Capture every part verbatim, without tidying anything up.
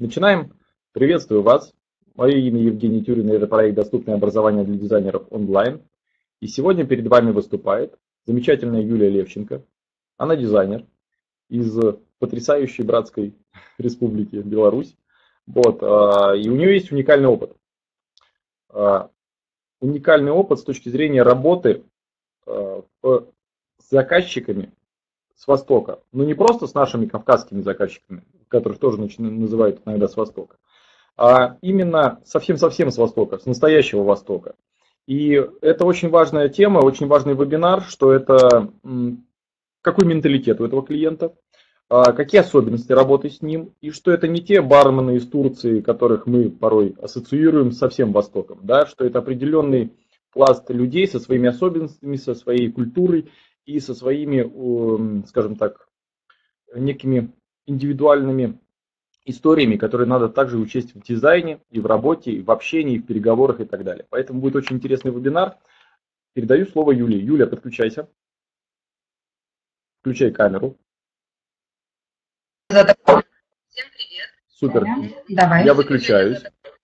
Начинаем. Приветствую вас. Мое имя Евгений Тюрин, и это проект «Доступное образование для дизайнеров онлайн». И сегодня перед вами выступает замечательная Юлия Левченко. Она дизайнер из потрясающей братской республики Беларусь. Вот, и у нее есть уникальный опыт. Уникальный опыт с точки зрения работы с заказчиками с Востока. Но не просто с нашими кавказскими заказчиками, которых тоже называют иногда с Востока, а именно совсем-совсем с Востока, с настоящего Востока. И это очень важная тема, очень важный вебинар, что это какой менталитет у этого клиента, какие особенности работы с ним, и что это не те бармены из Турции, которых мы порой ассоциируем со всем Востоком, да, что это определенный пласт людей со своими особенностями, со своей культурой и со своими, скажем так, некими индивидуальными историями, которые надо также учесть в дизайне, и в работе, и в общении, и в переговорах и так далее. Поэтому будет очень интересный вебинар. Передаю слово Юлии. Юля, подключайся. Включай камеру. Всем привет. Супер. Давай. Я выключаюсь.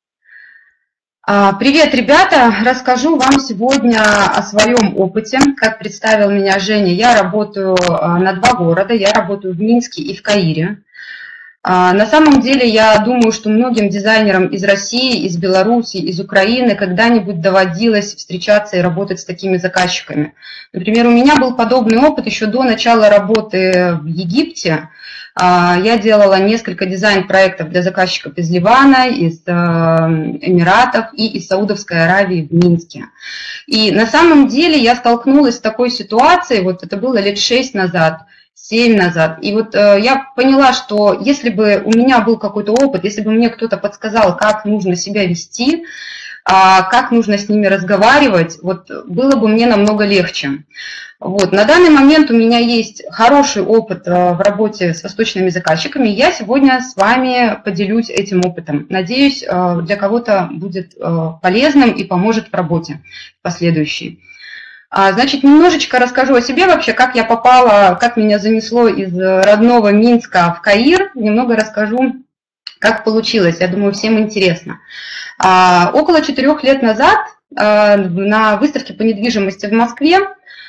Привет, ребята! Расскажу вам сегодня о своем опыте. Как представил меня Женя, я работаю на два города. Я работаю в Минске и в Каире. На самом деле, я думаю, что многим дизайнерам из России, из Беларуси, из Украины когда-нибудь доводилось встречаться и работать с такими заказчиками. Например, у меня был подобный опыт еще до начала работы в Египте. Я делала несколько дизайн-проектов для заказчиков из Ливана, из Эмиратов и из Саудовской Аравии в Минске. И на самом деле я столкнулась с такой ситуацией, вот это было лет шесть назад, семь назад. И вот э, я поняла, что если бы у меня был какой-то опыт, если бы мне кто-то подсказал, как нужно себя вести, э, как нужно с ними разговаривать, вот было бы мне намного легче. Вот. На данный момент у меня есть хороший опыт э, в работе с восточными заказчиками. Я сегодня с вами поделюсь этим опытом. Надеюсь, э, для кого-то будет э, полезным и поможет в работе последующей. Значит, немножечко расскажу о себе вообще, как я попала, как меня занесло из родного Минска в Каир. Немного расскажу, как получилось. Я думаю, всем интересно. Около четырех лет назад на выставке по недвижимости в Москве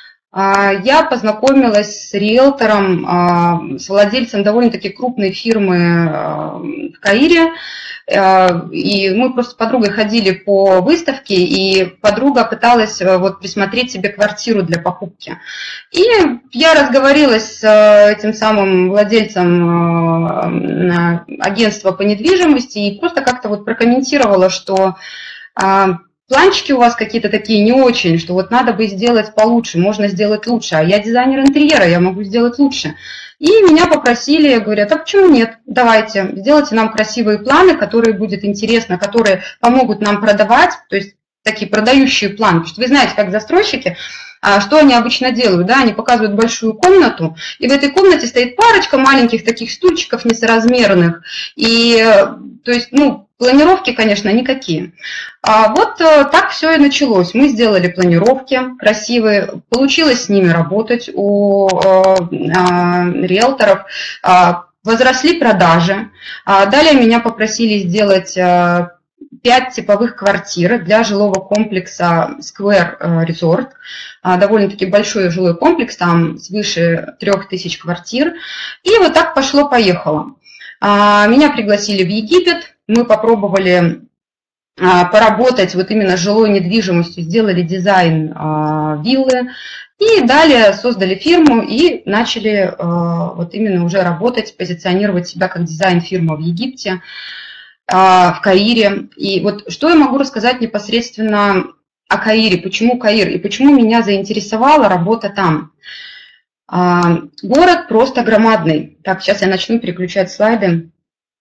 я познакомилась с риэлтором, с владельцем довольно-таки крупной фирмы в Каире. И мы просто с подругой ходили по выставке, и подруга пыталась вот присмотреть себе квартиру для покупки. И я разговорилась с этим самым владельцем агентства по недвижимости и просто как-то вот прокомментировала, что планчики у вас какие-то такие не очень, что вот надо бы сделать получше, можно сделать лучше, а я дизайнер интерьера, я могу сделать лучше. И меня попросили, говорят, а почему нет, давайте, сделайте нам красивые планы, которые будет интересно, которые помогут нам продавать, то есть такие продающие планы, потому что вы знаете, как застройщики, что они обычно делают, да, они показывают большую комнату, и в этой комнате стоит парочка маленьких таких стульчиков несоразмерных, и, то есть, ну, планировки, конечно, никакие. А вот так все и началось. Мы сделали планировки красивые, получилось с ними работать у э, э, риэлторов, э, возросли продажи. А далее меня попросили сделать э, пять типовых квартир для жилого комплекса Square Resort. Э, довольно-таки большой жилой комплекс, там свыше трех тысяч квартир. И вот так пошло-поехало. Э, меня пригласили в Египет. Мы попробовали а, поработать вот именно с жилой недвижимостью, сделали дизайн а, виллы и далее создали фирму и начали а, вот именно уже работать, позиционировать себя как дизайн-фирма в Египте, а, в Каире. И вот что я могу рассказать непосредственно о Каире, почему Каир и почему меня заинтересовала работа там. А, город просто громадный. Так, сейчас я начну переключать слайды.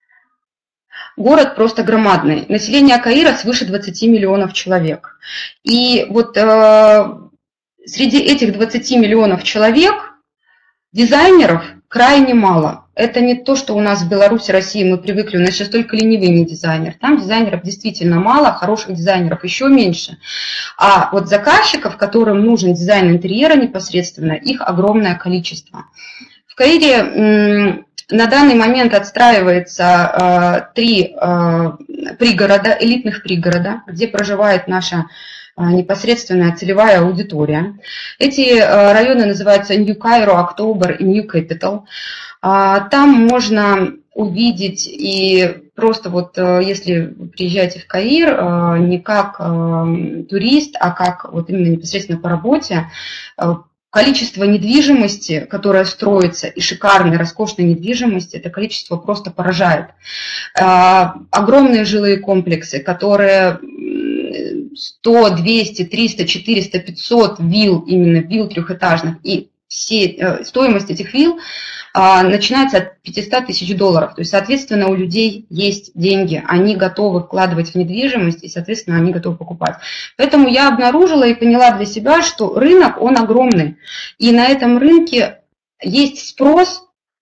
Город просто громадный. Население Каира свыше двадцати миллионов человек. И вот э, среди этих двадцати миллионов человек дизайнеров крайне мало. Это не то, что у нас в Беларуси, России мы привыкли, у нас сейчас только ленивый не дизайнер. Там дизайнеров действительно мало, хороших дизайнеров еще меньше. А вот заказчиков, которым нужен дизайн интерьера непосредственно, их огромное количество. В Каире На данный момент отстраивается три пригорода, элитных пригорода, где проживает наша непосредственная целевая аудитория. Эти районы называются New Cairo, October и New Capital. Там можно увидеть и просто вот если вы приезжаете в Каир не как турист, а как вот именно непосредственно по работе, количество недвижимости, которое строится, и шикарной, роскошной недвижимости, это количество просто поражает. Огромные жилые комплексы, которые сто, двести, триста, четыреста, пятьсот вилл, именно вилл трехэтажных, и все, стоимость этих вилл а, начинается от пятисот тысяч долларов. То есть, соответственно, у людей есть деньги, они готовы вкладывать в недвижимость, и, соответственно, они готовы покупать. Поэтому я обнаружила и поняла для себя, что рынок, он огромный, и на этом рынке есть спрос,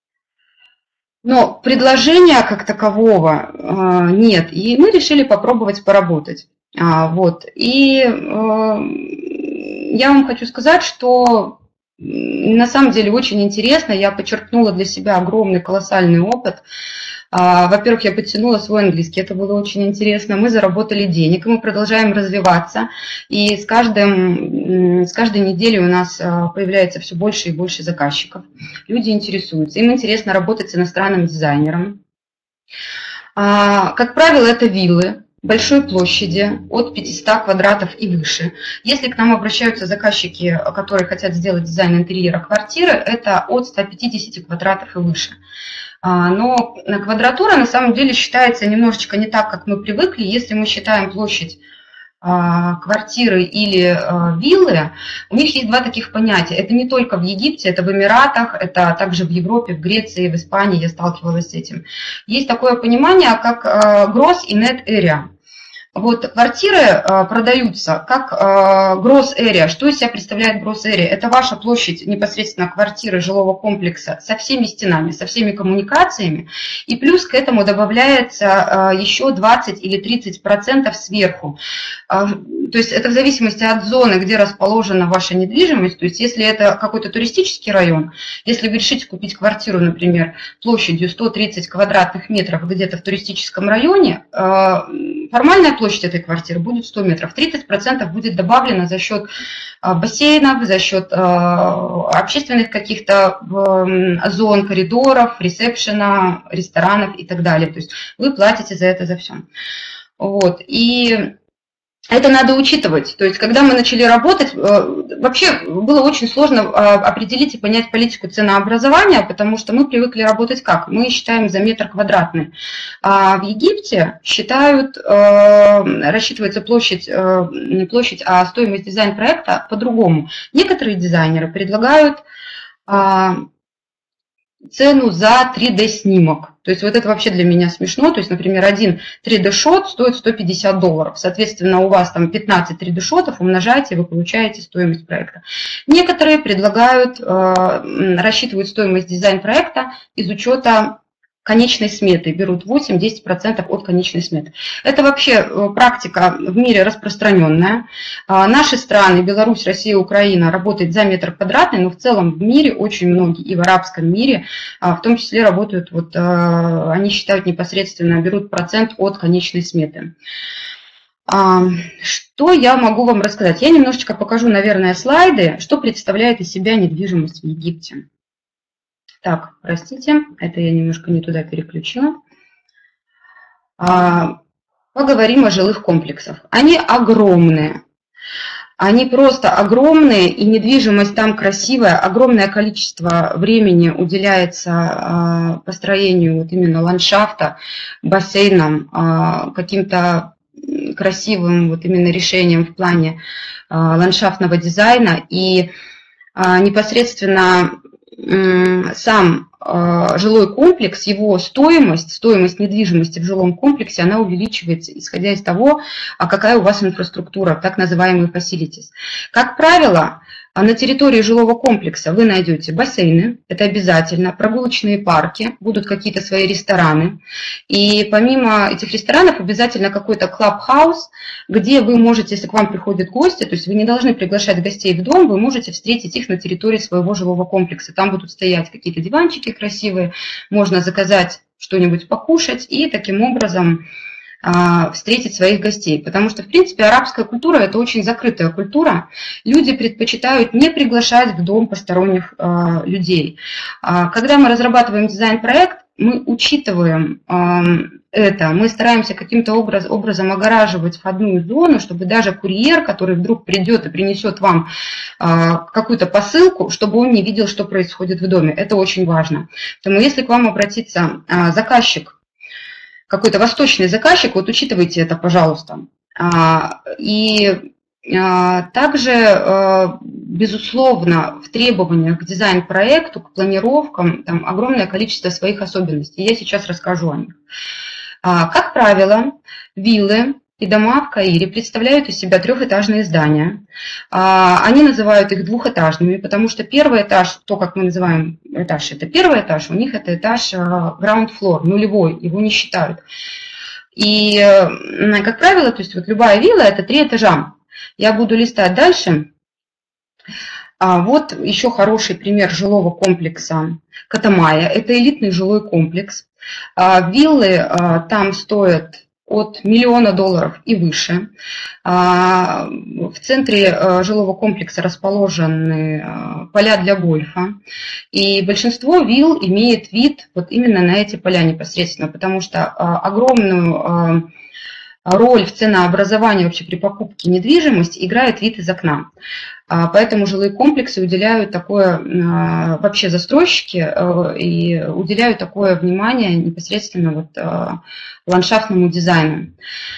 но предложения как такового а, нет. И мы решили попробовать поработать. А, вот. И а, я вам хочу сказать, что на самом деле очень интересно, я подчеркнула для себя огромный, колоссальный опыт. Во-первых, я подтянула свой английский, это было очень интересно. Мы заработали денег, и мы продолжаем развиваться. И с, каждым, с каждой неделей у нас появляется все больше и больше заказчиков. Люди интересуются, им интересно работать с иностранным дизайнером. Как правило, это виллы большой площади, от пятисот квадратов и выше. Если к нам обращаются заказчики, которые хотят сделать дизайн интерьера квартиры, это от ста пятидесяти квадратов и выше. Но квадратура на самом деле считается немножечко не так, как мы привыкли. Если мы считаем площадь квартиры или виллы, у них есть два таких понятия. Это не только в Египте, это в Эмиратах, это также в Европе, в Греции, в Испании я сталкивалась с этим. Есть такое понимание, как gross и net area. Вот квартиры продаются как gross area. Что из себя представляет gross area? Это ваша площадь непосредственно квартиры, жилого комплекса со всеми стенами, со всеми коммуникациями. И плюс к этому добавляется еще двадцать или тридцать процентов сверху. То есть это в зависимости от зоны, где расположена ваша недвижимость. То есть если это какой-то туристический район, если вы решите купить квартиру, например, площадью сто тридцать квадратных метров где-то в туристическом районе, формальная площадь площадь этой квартиры будет сто метров, тридцать процентов будет добавлено за счет бассейнов, за счет общественных каких-то зон, коридоров, ресепшена, ресторанов и так далее. То есть вы платите за это, за все. Вот. И это надо учитывать. То есть, когда мы начали работать, вообще было очень сложно определить и понять политику ценообразования, потому что мы привыкли работать как? Мы считаем за метр квадратный. А в Египте считают, рассчитывается площадь, не площадь, а стоимость дизайн-проекта по-другому. Некоторые дизайнеры предлагают цену за три дэ снимок. То есть вот это вообще для меня смешно. То есть, например, один три дэ-шот стоит сто пятьдесят долларов. Соответственно, у вас там пятнадцать три дэ-шотов, умножаете, вы получаете стоимость проекта. Некоторые предлагают, рассчитывают стоимость дизайн-проекта из учета конечной сметы, берут восемь-десять процентов от конечной сметы. Это вообще практика в мире распространенная. Наши страны, Беларусь, Россия, Украина, работают за метр квадратный, но в целом в мире очень многие, и в арабском мире, в том числе работают, вот они считают непосредственно, берут процент от конечной сметы. Что я могу вам рассказать? Я немножечко покажу, наверное, слайды, что представляет из себя недвижимость в Египте. Так, простите, это я немножко не туда переключила. Поговорим о жилых комплексах. Они огромные. Они просто огромные, и недвижимость там красивая. Огромное количество времени уделяется построению вот именно ландшафта, бассейнам, каким-то красивым вот именно решением в плане ландшафтного дизайна. И непосредственно сам э, жилой комплекс, его стоимость, стоимость недвижимости в жилом комплексе, она увеличивается, исходя из того, а какая у вас инфраструктура, так называемые facilities. Как правило, На территории жилого комплекса вы найдете бассейны, это обязательно, прогулочные парки, будут какие-то свои рестораны. И помимо этих ресторанов обязательно какой-то клаб-хаус, где вы можете, если к вам приходят гости, то есть вы не должны приглашать гостей в дом, вы можете встретить их на территории своего жилого комплекса. Там будут стоять какие-то диванчики красивые, можно заказать что-нибудь покушать и таким образом встретить своих гостей. Потому что, в принципе, арабская культура – это очень закрытая культура. Люди предпочитают не приглашать в дом посторонних э, людей. Когда мы разрабатываем дизайн-проект, мы учитываем э, это. Мы стараемся каким-то образ, образом огораживать входную зону, чтобы даже курьер, который вдруг придет и принесет вам э, какую-то посылку, чтобы он не видел, что происходит в доме. Это очень важно. Поэтому если к вам обратится э, заказчик, какой-то восточный заказчик, вот учитывайте это, пожалуйста. И также, безусловно, в требованиях к дизайн-проекту, к планировкам, там огромное количество своих особенностей. Я сейчас расскажу о них. Как правило, виллы и дома в Каире представляют из себя трехэтажные здания. Они называют их двухэтажными, потому что первый этаж, то, как мы называем этаж, это первый этаж, у них это этаж ground floor, нулевой, его не считают. И, как правило, то есть вот любая вилла – это три этажа. Я буду листать дальше. Вот еще хороший пример жилого комплекса Катамая. Это элитный жилой комплекс. Виллы там стоят от миллиона долларов и выше. В центре жилого комплекса расположены поля для гольфа. И большинство вилл имеет вид вот именно на эти поля непосредственно, потому что огромную роль в ценообразовании вообще при покупке недвижимости играет вид из окна. Поэтому жилые комплексы уделяют такое, вообще застройщики, и уделяют такое внимание непосредственно вот ландшафтному дизайну.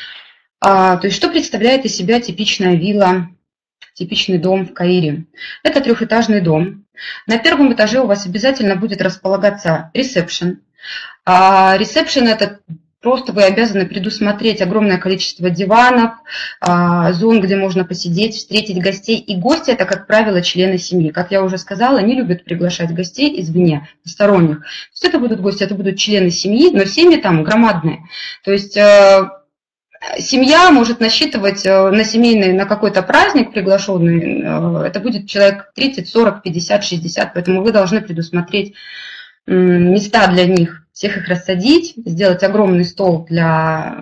То есть что представляет из себя типичная вилла, типичный дом в Каире? Это трехэтажный дом. На первом этаже у вас обязательно будет располагаться ресепшн. Ресепшн – это просто вы обязаны предусмотреть огромное количество диванов, зон, где можно посидеть, встретить гостей. И гости – это, как правило, члены семьи. Как я уже сказала, они любят приглашать гостей извне, посторонних. То есть это будут гости, это будут члены семьи, но семьи там громадные. То есть семья может насчитывать на семейный, на какой-то праздник приглашенный, это будет человек тридцать, сорок, пятьдесят, шестьдесят, поэтому вы должны предусмотреть места для них, всех их рассадить, сделать огромный стол для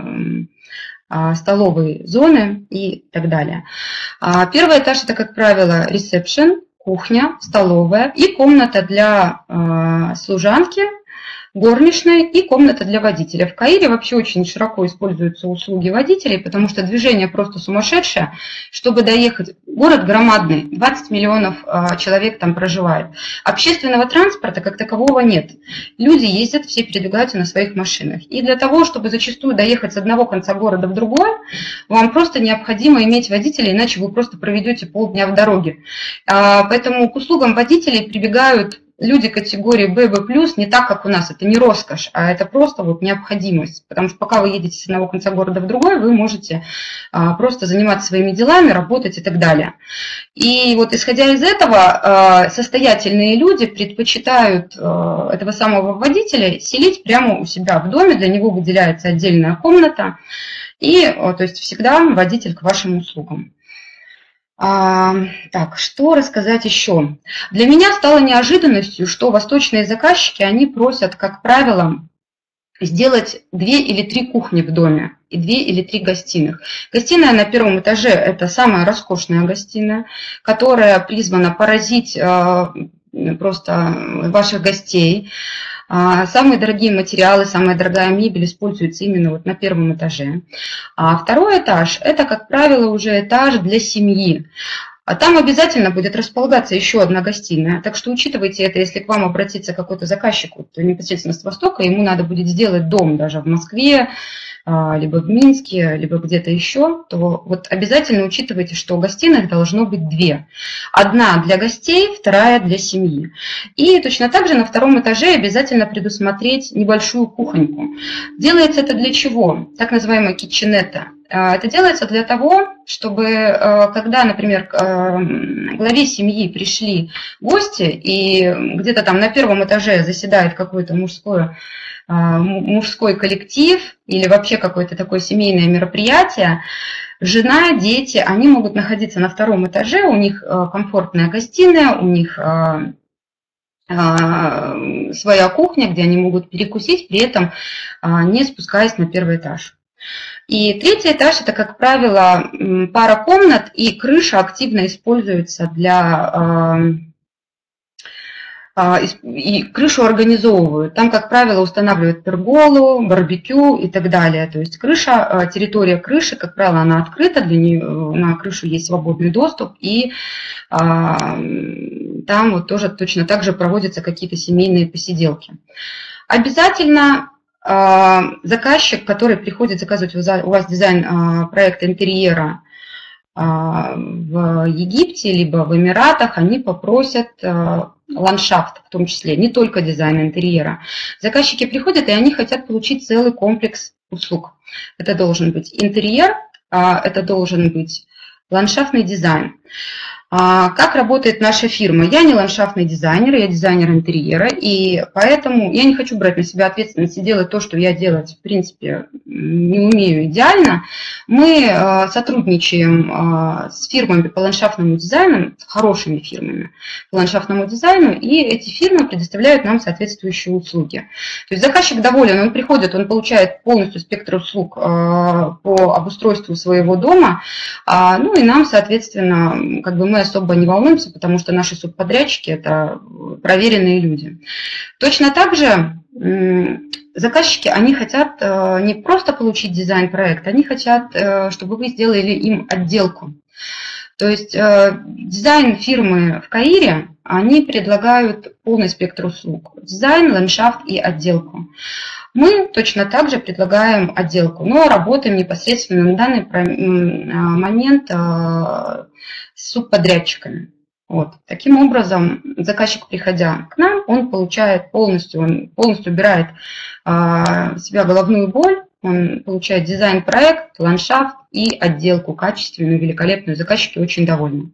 столовой зоны и так далее. Первый этаж – это, как правило, ресепшн, кухня, столовая и комната для служанки, горничной и комната для водителя. В Каире вообще очень широко используются услуги водителей, потому что движение просто сумасшедшее. Чтобы доехать, город громадный, двадцать миллионов человек там проживает. Общественного транспорта как такового нет. Люди ездят, все передвигаются на своих машинах. И для того, чтобы зачастую доехать с одного конца города в другой, вам просто необходимо иметь водителя, иначе вы просто проведете полдня в дороге. Поэтому к услугам водителей прибегают люди категории бэ бэ плюс не так, как у нас. Это не роскошь, а это просто вот необходимость. Потому что пока вы едете с одного конца города в другой, вы можете а, просто заниматься своими делами, работать и так далее. И вот исходя из этого, а, состоятельные люди предпочитают а, этого самого водителя селить прямо у себя в доме. Для него выделяется отдельная комната. И а, то есть всегда водитель к вашим услугам. А, так, что рассказать еще? Для меня стало неожиданностью, что восточные заказчики, они просят, как правило, сделать две или три кухни в доме и две или три гостиных. Гостиная на первом этаже – это самая роскошная гостиная, которая призвана поразить а, просто ваших гостей. Самые дорогие материалы, самая дорогая мебель используется именно вот на первом этаже. А второй этаж – это, как правило, уже этаж для семьи. А там обязательно будет располагаться еще одна гостиная. Так что учитывайте это, если к вам обратится какой-то заказчик, вот, непосредственно с Востока, ему надо будет сделать дом даже в Москве, либо в Минске, либо где-то еще, то вот обязательно учитывайте, что гостиных должно быть две. Одна для гостей, вторая для семьи. И точно так же на втором этаже обязательно предусмотреть небольшую кухоньку. Делается это для чего? Так называемая китченетта. Это делается для того, чтобы, когда, например, к главе семьи пришли гости, и где-то там на первом этаже заседает какой-то мужской, мужской коллектив или вообще какое-то такое семейное мероприятие, жена, дети, они могут находиться на втором этаже, у них комфортная гостиная, у них своя кухня, где они могут перекусить, при этом не спускаясь на первый этаж. И третий этаж – это, как правило, пара комнат, и крыша активно используется для… И крышу организовывают. Там, как правило, устанавливают перголу, барбекю и так далее. То есть крыша, территория крыши, как правило, она открыта, для нее, на крышу есть свободный доступ, и там вот тоже точно так же проводятся какие-то семейные посиделки. Обязательно заказчик, который приходит заказывать у вас дизайн проекта интерьера в Египте либо в Эмиратах, они попросят ландшафт, в том числе, не только дизайн интерьера. Заказчики приходят, и они хотят получить целый комплекс услуг. Это должен быть интерьер, это должен быть ландшафтный дизайн. Как работает наша фирма? Я не ландшафтный дизайнер, я дизайнер интерьера, и поэтому я не хочу брать на себя ответственность и делать то, что я делать, в принципе, не умею идеально. Мы сотрудничаем с фирмами по ландшафтному дизайну, с хорошими фирмами по ландшафтному дизайну, и эти фирмы предоставляют нам соответствующие услуги. То есть заказчик доволен, он приходит, он получает полностью спектр услуг по обустройству своего дома, ну и нам, соответственно, как бы мы особо не волнуемся, потому что наши субподрядчики – это проверенные люди. Точно так же заказчики, они хотят не просто получить дизайн-проект, они хотят, чтобы вы сделали им отделку. То есть дизайн фирмы в Каире, они предлагают полный спектр услуг. Дизайн, ландшафт и отделку. Мы точно так же предлагаем отделку, но работаем непосредственно на данный момент с субподрядчиками. Вот. Таким образом, заказчик, приходя к нам, он получает полностью, он полностью убирает в себя головную боль, он получает дизайн-проект, ландшафт и отделку качественную, великолепную. Заказчики очень довольны.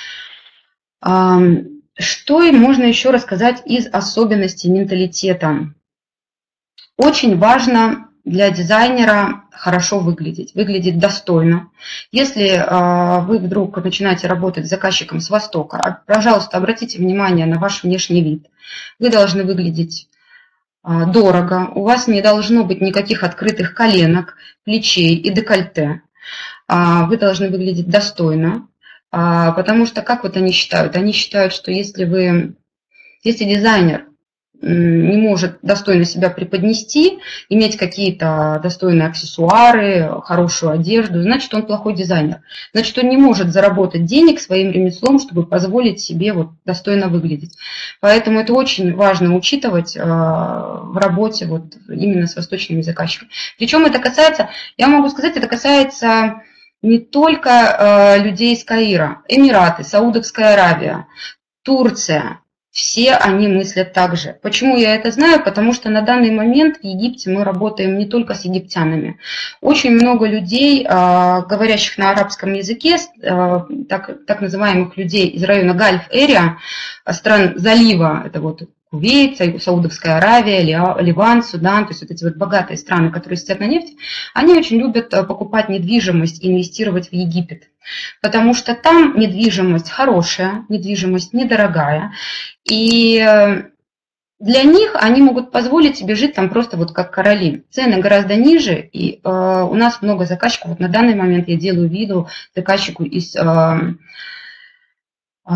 Что можно еще рассказать из особенностей менталитета? Очень важно для дизайнера хорошо выглядеть, выглядеть достойно. Если э, вы вдруг начинаете работать с заказчиком с Востока, пожалуйста, обратите внимание на ваш внешний вид. Вы должны выглядеть э, дорого, у вас не должно быть никаких открытых коленок, плечей и декольте. Э, вы должны выглядеть достойно, э, потому что, как вот они считают? Они считают, что если вы, если дизайнер не может достойно себя преподнести, иметь какие-то достойные аксессуары, хорошую одежду, значит, он плохой дизайнер. Значит, он не может заработать денег своим ремеслом, чтобы позволить себе вот достойно выглядеть. Поэтому это очень важно учитывать в работе вот именно с восточными заказчиками. Причем это касается, я могу сказать, это касается не только людей из Каира. Эмираты, Саудовская Аравия, Турция. Все они мыслят так же. Почему я это знаю? Потому что на данный момент в Египте мы работаем не только с египтянами. Очень много людей, говорящих на арабском языке, так, так называемых людей из района Гальф-Эрия, стран залива, это вот Кувейт, Саудовская Аравия, Ливан, Судан, то есть вот эти вот богатые страны, которые сидят на нефти, они очень любят покупать недвижимость и инвестировать в Египет. Потому что там недвижимость хорошая, недвижимость недорогая. И для них они могут позволить себе жить там просто вот как короли. Цены гораздо ниже, и э, у нас много заказчиков. Вот на данный момент я делаю видео заказчику из э, э,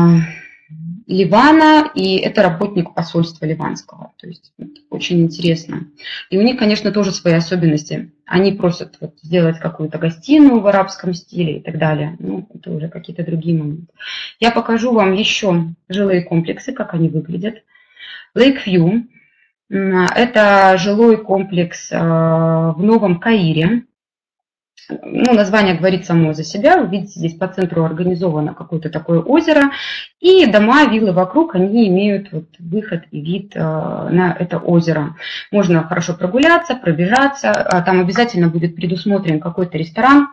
Ливана, и это работник посольства ливанского. То есть вот, очень интересно. И у них, конечно, тоже свои особенности. Они просят вот, сделать какую-то гостиную в арабском стиле и так далее. Ну, это уже какие-то другие моменты. Я покажу вам еще жилые комплексы, как они выглядят. Lakeview – это жилой комплекс в Новом Каире. ну, название говорит само за себя. Вы видите, здесь по центру организовано какое-то такое озеро. И дома, виллы вокруг, они имеют вот выход и вид на это озеро. Можно хорошо прогуляться, пробежаться. Там обязательно будет предусмотрен какой-то ресторан,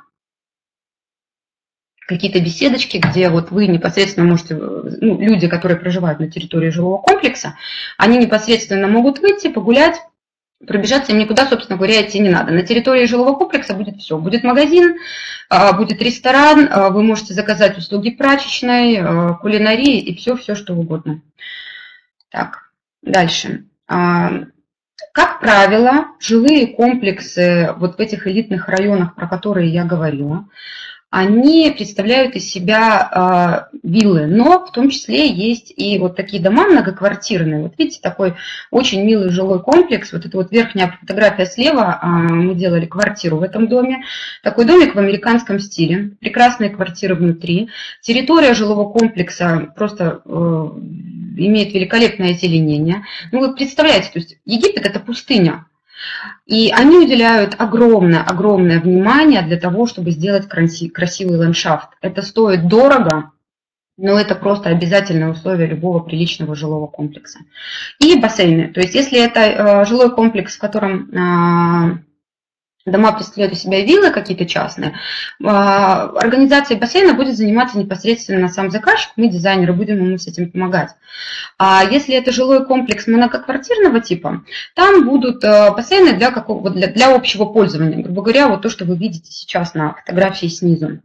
какие-то беседочки, где вот вы непосредственно можете, ну, люди, которые проживают на территории жилого комплекса, они непосредственно могут выйти, погулять, пробежаться, им никуда, собственно говоря, идти не надо. На территории жилого комплекса будет все. Будет магазин, будет ресторан, вы можете заказать услуги прачечной, кулинарии и все-все, что угодно. Так, дальше. Как правило, жилые комплексы вот в этих элитных районах, про которые я говорила, они представляют из себя э, виллы, но в том числе есть и вот такие дома многоквартирные. Вот видите, такой очень милый жилой комплекс. Вот это вот верхняя фотография слева, э, мы делали квартиру в этом доме. Такой домик в американском стиле, прекрасные квартиры внутри. Территория жилого комплекса просто э, имеет великолепное озеленение. Ну вы представляете, то есть Египет – это пустыня. И они уделяют огромное-огромное внимание для того, чтобы сделать красивый ландшафт. Это стоит дорого, но это просто обязательное условие любого приличного жилого комплекса. И бассейны. То есть если это жилой комплекс, в котором дома представляют из себя виллы какие-то частные, организацией бассейна будет заниматься непосредственно сам заказчик, мы, дизайнеры, будем ему с этим помогать. А если это жилой комплекс многоквартирного типа, там будут бассейны для, какого, для, для общего пользования, грубо говоря, вот то, что вы видите сейчас на фотографии снизу.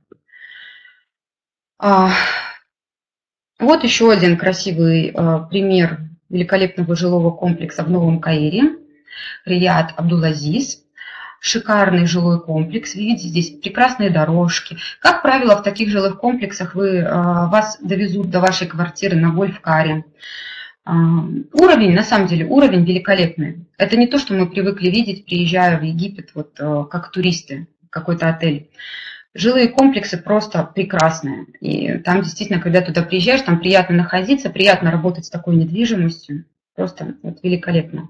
Вот еще один красивый пример великолепного жилого комплекса в Новом Каире, Рияд Абдул-Азиз. Шикарный жилой комплекс. Вы видите, здесь прекрасные дорожки. Как правило, в таких жилых комплексах вы, вас довезут до вашей квартиры на гольф-каре. Уровень, на самом деле, уровень великолепный. Это не то, что мы привыкли видеть, приезжая в Египет, вот как туристы, в какой-то отель. Жилые комплексы просто прекрасные. И там действительно, когда туда приезжаешь, там приятно находиться, приятно работать с такой недвижимостью. Просто вот великолепно.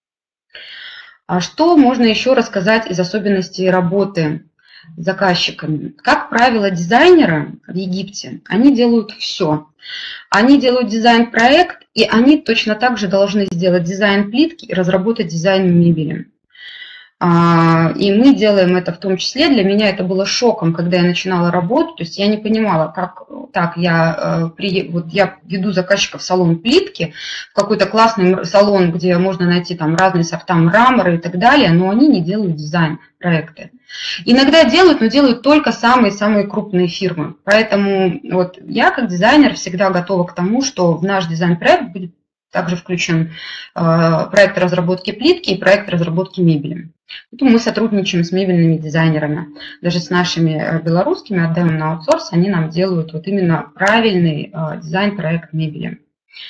А что можно еще рассказать из особенностей работы с заказчиками? Как правило, дизайнеры в Египте, они делают все. Они делают дизайн-проект, и они точно так же должны сделать дизайн плитки и разработать дизайн мебели. И мы делаем это в том числе. Для меня это было шоком, когда я начинала работу. То есть я не понимала, как так я, вот я веду заказчика в салон плитки, в какой-то классный салон, где можно найти там разные сорта мрамора и так далее, но они не делают дизайн-проекты. Иногда делают, но делают только самые-самые крупные фирмы. Поэтому вот я как дизайнер всегда готова к тому, что в наш дизайн-проект будет также включен э, проект разработки плитки и проект разработки мебели. Поэтому мы сотрудничаем с мебельными дизайнерами. Даже с нашими белорусскими отдаем на аутсорс, они нам делают вот именно правильный э, дизайн-проект мебели.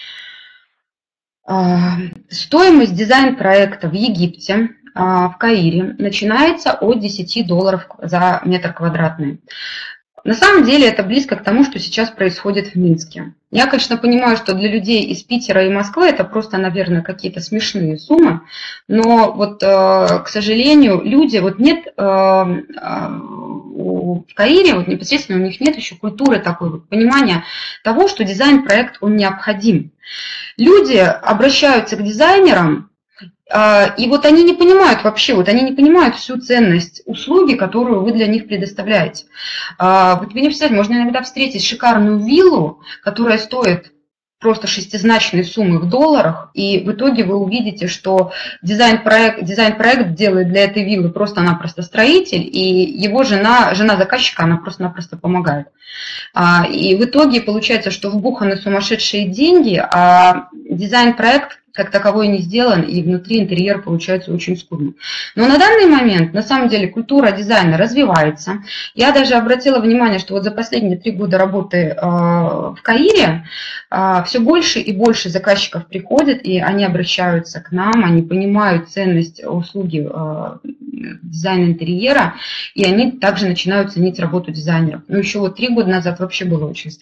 Э, стоимость дизайн-проекта в Египте, э, в Каире, начинается от десяти долларов за метр квадратный. На самом деле это близко к тому, что сейчас происходит в Минске. Я, конечно, понимаю, что для людей из Питера и Москвы это просто, наверное, какие-то смешные суммы, но вот, к сожалению, люди, вот нет, в Каире, вот непосредственно у них нет еще культуры такой, вот, понимания того, что дизайн-проект, он необходим. Люди обращаются к дизайнерам, и вот они не понимают вообще, вот они не понимают всю ценность услуги, которую вы для них предоставляете. Вот вы не представляете, можно иногда встретить шикарную виллу, которая стоит просто шестизначные суммы в долларах, и в итоге вы увидите, что дизайн-проект, дизайн-проект делает для этой виллы просто-напросто строитель, и его жена, жена заказчика, она просто-напросто помогает. И в итоге получается, что вбуханы сумасшедшие деньги, а дизайн-проект как таковой не сделан, и внутри интерьер получается очень скудным. Но на данный момент, на самом деле, культура дизайна развивается. Я даже обратила внимание, что вот за последние три года работы э, в Каире э, все больше и больше заказчиков приходят, и они обращаются к нам, они понимают ценность услуги э, дизайна интерьера, и они также начинают ценить работу дизайнеров. Но еще вот три года назад вообще было очень страшно.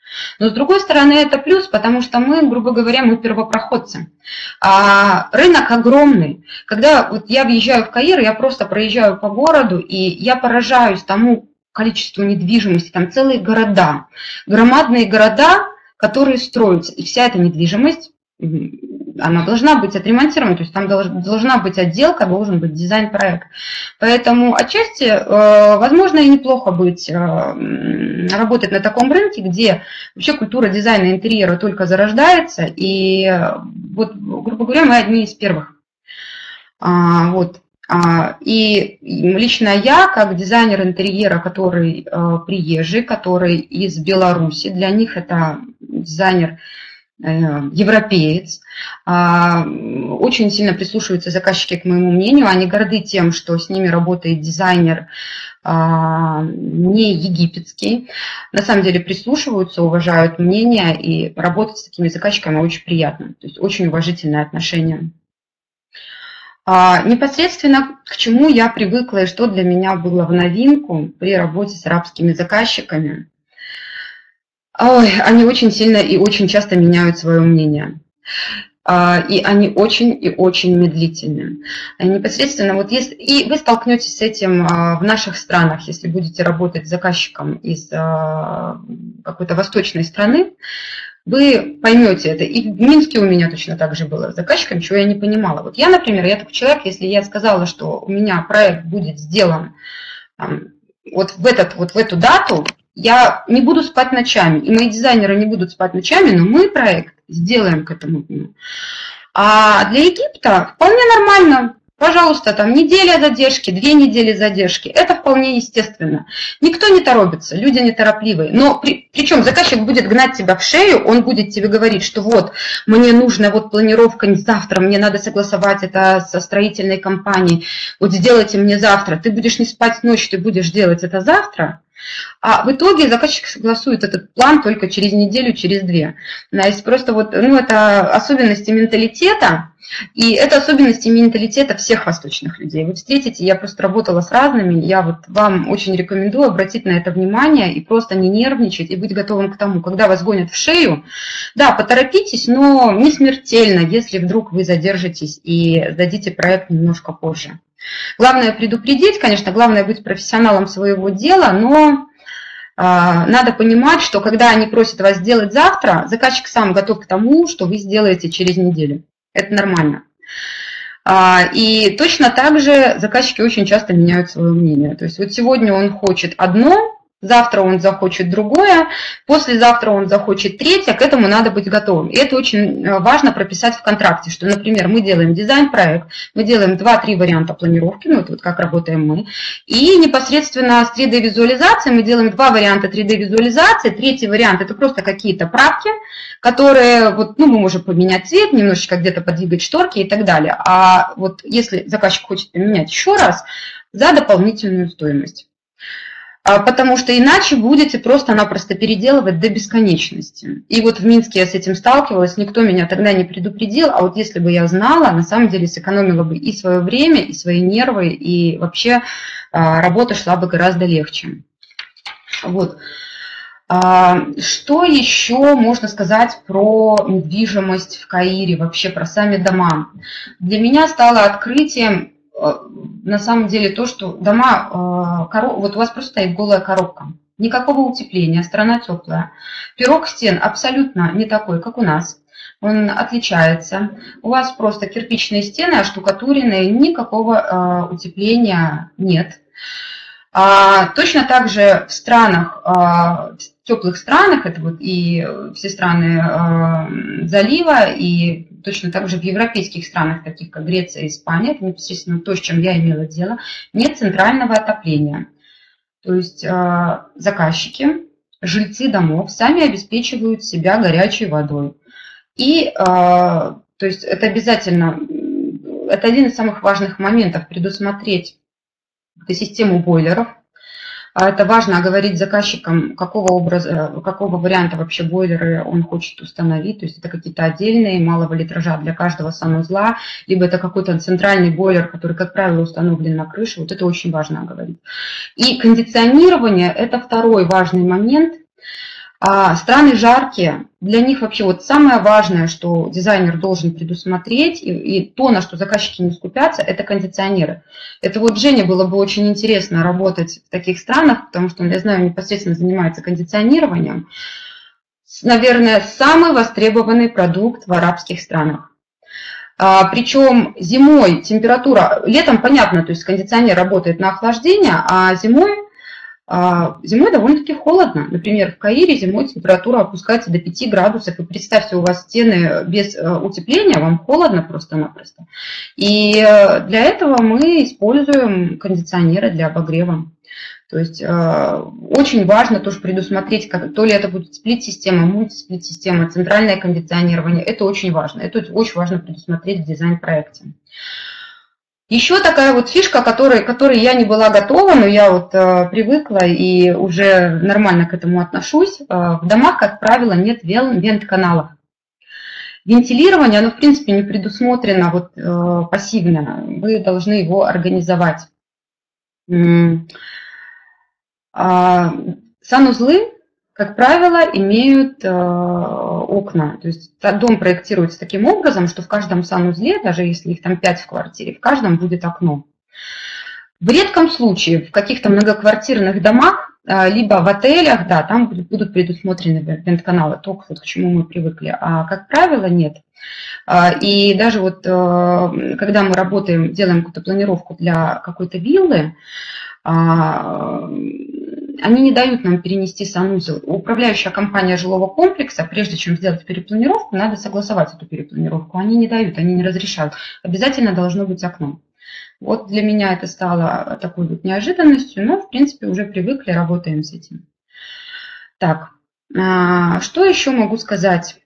Но с другой стороны, это плюс, потому что мы, грубо говоря, мы первопроходцы. А рынок огромный. Когда вот я въезжаю в Каир, я просто проезжаю по городу, и я поражаюсь тому количеству недвижимости, там целые города, громадные города, которые строятся. И вся эта недвижимость, она должна быть отремонтирована, то есть там должна быть отделка, должен быть дизайн-проект. Поэтому отчасти, возможно, и неплохо быть, работать на таком рынке, где вообще культура дизайна и интерьера только зарождается, и вот, грубо говоря, мы одни из первых. Вот. И лично я, как дизайнер интерьера, который приезжий, который из Беларуси, для них это дизайнер европеец, очень сильно прислушиваются заказчики к моему мнению, они горды тем, что с ними работает дизайнер не египетский, на самом деле прислушиваются, уважают мнение, и работать с такими заказчиками очень приятно, то есть очень уважительное отношение. Непосредственно к чему я привыкла и что для меня было в новинку при работе с арабскими заказчиками. Ой, они очень сильно и очень часто меняют свое мнение. И они очень и очень медлительны. Непосредственно вот если, и вы столкнетесь с этим в наших странах, если будете работать с заказчиком из какой-то восточной страны, вы поймете это. И в Минске у меня точно так же было с заказчиком, чего я не понимала. Вот я, например, я такой человек, если я сказала, что у меня проект будет сделан там, вот, в этот, вот в эту дату, я не буду спать ночами, и мои дизайнеры не будут спать ночами, но мы проект сделаем к этому дню. А для Египта вполне нормально. Пожалуйста, там неделя задержки, две недели задержки. Это вполне естественно. Никто не торопится, люди неторопливые. Но при, причем заказчик будет гнать тебя в шею, он будет тебе говорить, что вот, мне нужна вот планировка не завтра, мне надо согласовать это со строительной компанией. Вот сделайте мне завтра. Ты будешь не спать ночь, ты будешь делать это завтра. А в итоге заказчик согласует этот план только через неделю, через две. То есть просто вот, ну, это особенности менталитета, и это особенности менталитета всех восточных людей. Вы встретите, я просто работала с разными, я вот вам очень рекомендую обратить на это внимание и просто не нервничать, и быть готовым к тому, когда вас гонят в шею. Да, поторопитесь, но не смертельно, если вдруг вы задержитесь и сдадите проект немножко позже. Главное предупредить, конечно, главное быть профессионалом своего дела, но э, надо понимать, что когда они просят вас сделать завтра, заказчик сам готов к тому, что вы сделаете через неделю. Это нормально. А, и точно так же заказчики очень часто меняют свое мнение. То есть вот сегодня он хочет одно, завтра он захочет другое, послезавтра он захочет третье, к этому надо быть готовым. И это очень важно прописать в контракте, что, например, мы делаем дизайн-проект, мы делаем два-три варианта планировки, ну это вот как работаем мы, и непосредственно с три дэ-визуализацией мы делаем два варианта три дэ-визуализации, третий вариант это просто какие-то правки, которые, вот, ну мы можем поменять цвет, немножечко где-то подвигать шторки и так далее. А вот если заказчик хочет поменять еще раз, за дополнительную стоимость. Потому что иначе будете просто-напросто переделывать до бесконечности. И вот в Минске я с этим сталкивалась, никто меня тогда не предупредил, а вот если бы я знала, на самом деле сэкономила бы и свое время, и свои нервы, и вообще работа шла бы гораздо легче. Вот. Что еще можно сказать про недвижимость в Каире, вообще про сами дома? Для меня стало открытием, на самом деле, то, что дома, вот у вас просто стоит голая коробка, никакого утепления, страна теплая. Пирог стен абсолютно не такой, как у нас, он отличается. У вас просто кирпичные стены, оштукатуренные, никакого утепления нет. Точно так же в странах, в теплых странах, это вот и все страны залива, и точно так же в европейских странах, таких как Греция и Испания, это непосредственно то, с чем я имела дело, нет центрального отопления. То есть заказчики, жильцы домов сами обеспечивают себя горячей водой. И то есть это обязательно, это один из самых важных моментов, предусмотреть систему бойлеров. Это важно оговорить заказчикам, какого образа, какого варианта вообще бойлеры он хочет установить. То есть это какие-то отдельные малого литража для каждого санузла, либо это какой-то центральный бойлер, который, как правило, установлен на крыше. Вот это очень важно оговорить. И кондиционирование – это второй важный момент. А страны жаркие, для них вообще вот самое важное, что дизайнер должен предусмотреть, и, и то, на что заказчики не скупятся, это кондиционеры. Это вот Жене было бы очень интересно работать в таких странах, потому что, я знаю, непосредственно занимается кондиционированием. Наверное, самый востребованный продукт в арабских странах. А, причем зимой температура, летом понятно, то есть кондиционер работает на охлаждение, а зимой Зимой довольно-таки холодно. Например, в Каире зимой температура опускается до пяти градусов. И представьте, у вас стены без утепления, вам холодно просто-напросто. И для этого мы используем кондиционеры для обогрева. То есть очень важно тоже предусмотреть, как, то ли это будет сплит-система, мультисплит-система, центральное кондиционирование. Это очень важно. Это очень важно предусмотреть в дизайн-проекте. Еще такая вот фишка, которой, которой я не была готова, но я вот э, привыкла и уже нормально к этому отношусь. Э, в домах, как правило, нет вент-каналов. Вентилирование, оно в принципе не предусмотрено вот, э, пассивно. Вы должны его организовать. М-м. А, санузлы, как правило, имеют э, окна. То есть дом проектируется таким образом, что в каждом санузле, даже если их там пять в квартире, в каждом будет окно. В редком случае в каких-то многоквартирных домах, э, либо в отелях, да, там будут, будут предусмотрены вент-каналы, только вот к чему мы привыкли, а как правило нет. Э, и даже вот э, когда мы работаем, делаем какую-то планировку для какой-то виллы, они не дают нам перенести санузел. Управляющая компания жилого комплекса, прежде чем сделать перепланировку, надо согласовать эту перепланировку. Они не дают, они не разрешают. Обязательно должно быть окно. Вот для меня это стало такой вот неожиданностью, но в принципе уже привыкли, работаем с этим. Так, что еще могу сказать?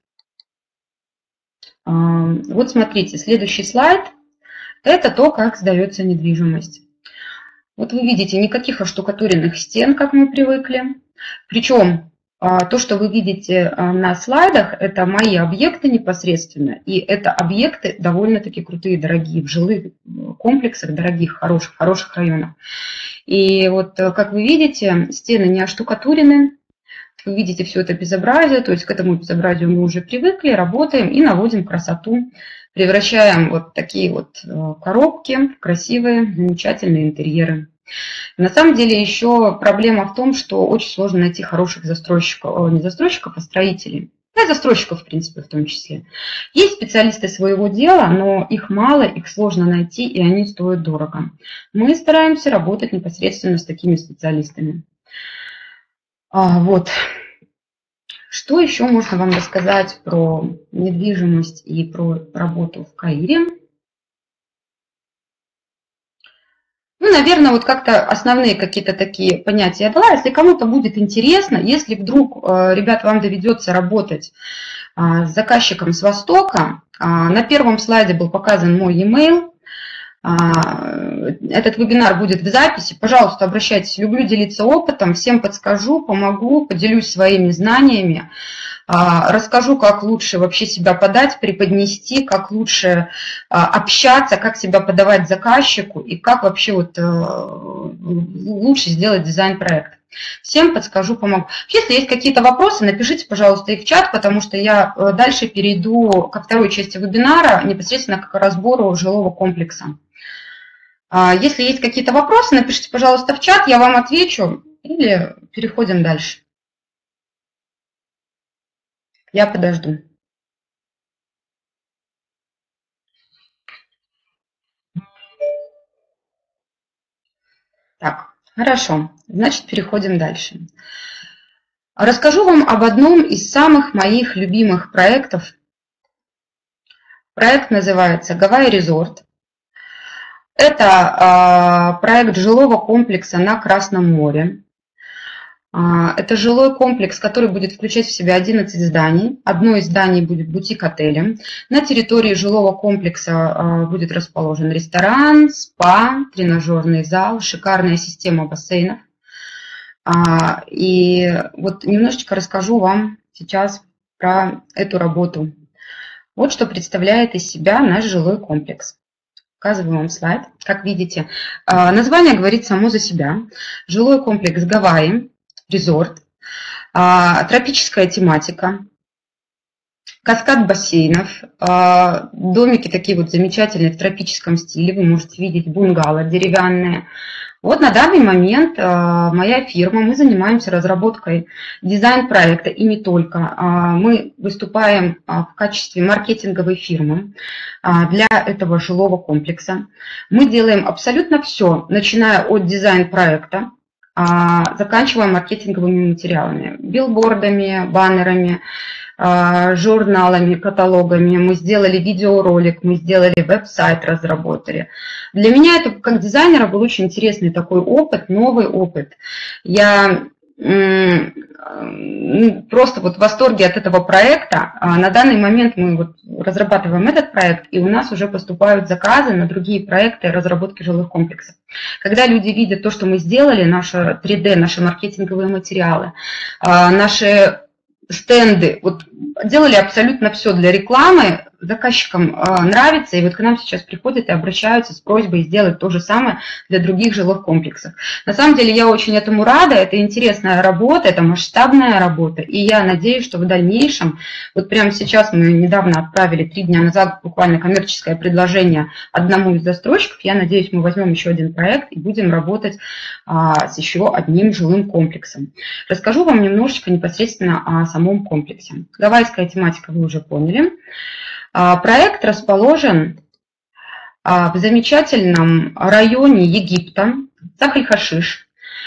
Вот смотрите, следующий слайд. Это то, как сдается недвижимость. Вот вы видите, никаких оштукатуренных стен, как мы привыкли. Причем то, что вы видите на слайдах, это мои объекты непосредственно. И это объекты довольно-таки крутые, дорогие, в жилых комплексах, дорогих, хороших, хороших районах. И вот, как вы видите, стены не оштукатурены. Вы видите все это безобразие, то есть к этому безобразию мы уже привыкли, работаем и наводим красоту. Превращаем вот такие вот коробки в красивые, замечательные интерьеры. На самом деле еще проблема в том, что очень сложно найти хороших застройщиков, не застройщиков, а строителей. И застройщиков, в принципе, в том числе. Есть специалисты своего дела, но их мало, их сложно найти, и они стоят дорого. Мы стараемся работать непосредственно с такими специалистами. А, вот. Что еще можно вам рассказать про недвижимость и про работу в Каире? Ну, наверное, вот как-то основные какие-то такие понятия я дала. Если кому-то будет интересно, если вдруг, ребят, вам доведется работать с заказчиком с Востока, на первом слайде был показан мой e-mail. Этот вебинар будет в записи. Пожалуйста, обращайтесь. Люблю делиться опытом, всем подскажу, помогу, поделюсь своими знаниями, расскажу, как лучше вообще себя подать, преподнести, как лучше общаться, как себя подавать заказчику и как вообще вот лучше сделать дизайн-проект. Всем подскажу, помогу. Если есть какие-то вопросы, напишите, пожалуйста, их в чат, потому что я дальше перейду ко второй части вебинара, непосредственно к разбору жилого комплекса. Если есть какие-то вопросы, напишите, пожалуйста, в чат, я вам отвечу или переходим дальше. Я подожду. Так, хорошо. Значит, переходим дальше. Расскажу вам об одном из самых моих любимых проектов. Проект называется Гавайи Резорт. Это проект жилого комплекса на Красном море. Это жилой комплекс, который будет включать в себя одиннадцать зданий. Одно из зданий будет бутик-отелем. На территории жилого комплекса будет расположен ресторан, спа, тренажерный зал, шикарная система бассейнов. И вот немножечко расскажу вам сейчас про эту работу. Вот что представляет из себя наш жилой комплекс. Показываю вам слайд. Как видите, название говорит само за себя. Жилой комплекс Гавайи Резорт. Тропическая тематика, каскад бассейнов, домики такие вот замечательные в тропическом стиле, вы можете видеть бунгало деревянные. Вот на данный момент моя фирма, мы занимаемся разработкой дизайн-проекта и не только. Мы выступаем в качестве маркетинговой фирмы для этого жилого комплекса. Мы делаем абсолютно все, начиная от дизайн-проекта, заканчивая маркетинговыми материалами, билбордами, баннерами, журналами, каталогами. Мы сделали видеоролик, мы сделали веб-сайт, разработали. Для меня это как дизайнера был очень интересный такой опыт, новый опыт. Я просто вот в восторге от этого проекта. На данный момент мы вот разрабатываем этот проект, и у нас уже поступают заказы на другие проекты разработки жилых комплексов. Когда люди видят то, что мы сделали, наше три дэ, наши маркетинговые материалы, наши стенды, вот делали абсолютно все для рекламы, заказчикам э, нравится, и вот к нам сейчас приходят и обращаются с просьбой сделать то же самое для других жилых комплексов. На самом деле я очень этому рада, это интересная работа, это масштабная работа, и я надеюсь, что в дальнейшем, вот прямо сейчас мы недавно отправили, три дня назад буквально коммерческое предложение одному из застройщиков, я надеюсь, мы возьмем еще один проект и будем работать а, с еще одним жилым комплексом. Расскажу вам немножечко непосредственно о самом комплексе. Гавайская тематика вы уже поняли. Проект расположен в замечательном районе Египта, Сахель-Хашиш.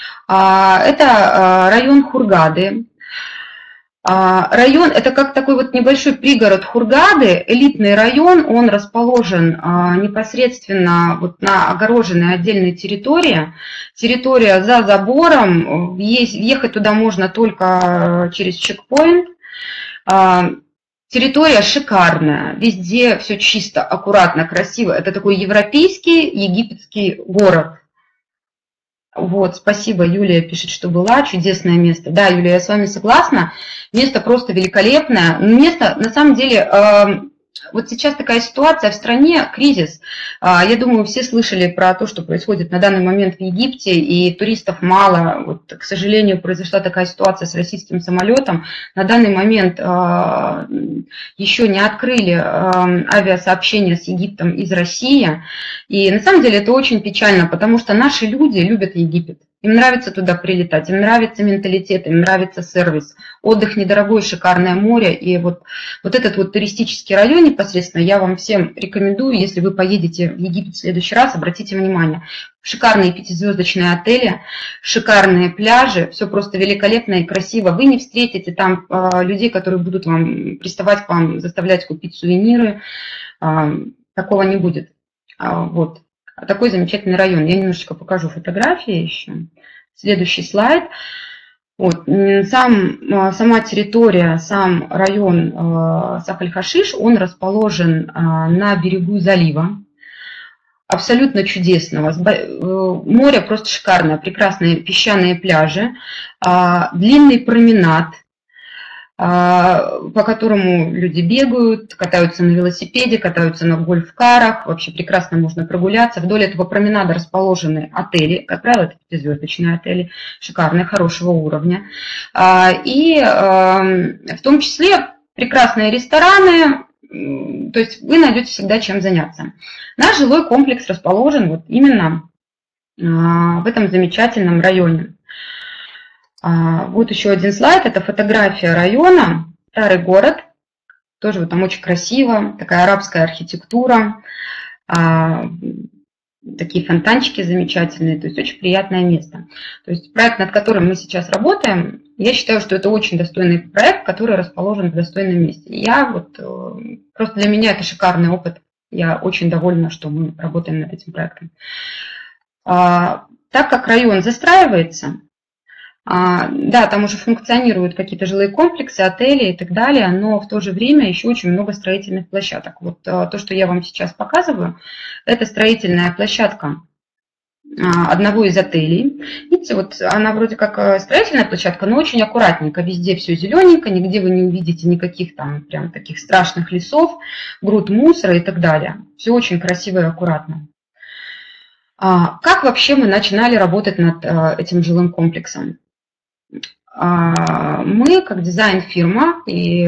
Это район Хургады. Район, это как такой вот небольшой пригород Хургады, элитный район, он расположен непосредственно вот на огороженной отдельной территории. Территория за забором, въехать туда можно только через чекпоинт. Территория шикарная, везде все чисто, аккуратно, красиво. Это такой европейский египетский город. Вот, спасибо, Юлия пишет, что была, чудесное место. Да, Юлия, я с вами согласна, место просто великолепное. Место, на самом деле, э, вот сейчас такая ситуация в стране, кризис. Э, я думаю, все слышали про то, что происходит на данный момент в Египте, и туристов мало. Вот, к сожалению, произошла такая ситуация с российским самолетом. На данный момент э, еще не открыли э, авиасообщение с Египтом из России. И на самом деле это очень печально, потому что наши люди любят Египет. Им нравится туда прилетать, им нравится менталитет, им нравится сервис, отдых недорогой, шикарное море. И вот, вот этот вот туристический район непосредственно я вам всем рекомендую, если вы поедете в Египет в следующий раз, обратите внимание. Шикарные пятизвездочные отели, шикарные пляжи, все просто великолепно и красиво. Вы не встретите там э, людей, которые будут вам приставать к вам, заставлять купить сувениры. Э, такого не будет. Э, вот. Такой замечательный район. Я немножечко покажу фотографии еще. Следующий слайд. Вот. Сам, сама территория, сам район э, Сахель-Хашиш, он расположен э, на берегу залива. Абсолютно чудесного. Море просто шикарное, прекрасные песчаные пляжи, э, длинный променад, по которому люди бегают, катаются на велосипеде, катаются на гольф-карах, вообще прекрасно можно прогуляться. Вдоль этого променада расположены отели, как правило, это пятизвездочные отели, шикарные, хорошего уровня. И в том числе прекрасные рестораны, то есть вы найдете всегда чем заняться. Наш жилой комплекс расположен вот именно в этом замечательном районе. Вот еще один слайд, это фотография района, старый город, тоже вот там очень красиво, такая арабская архитектура, такие фонтанчики замечательные, то есть очень приятное место. То есть проект, над которым мы сейчас работаем, я считаю, что это очень достойный проект, который расположен в достойном месте. Я вот, просто для меня это шикарный опыт, я очень довольна, что мы работаем над этим проектом. Так как район застраивается, А, да, там уже функционируют какие-то жилые комплексы, отели и так далее, но в то же время еще очень много строительных площадок. Вот а, то, что я вам сейчас показываю, это строительная площадка а, одного из отелей. Видите, вот она вроде как строительная площадка, но очень аккуратненько, везде все зелененько, нигде вы не увидите никаких там прям таких страшных лесов, груд мусора и так далее. Все очень красиво и аккуратно. А, как вообще мы начинали работать над а, этим жилым комплексом? мы, как дизайн-фирма и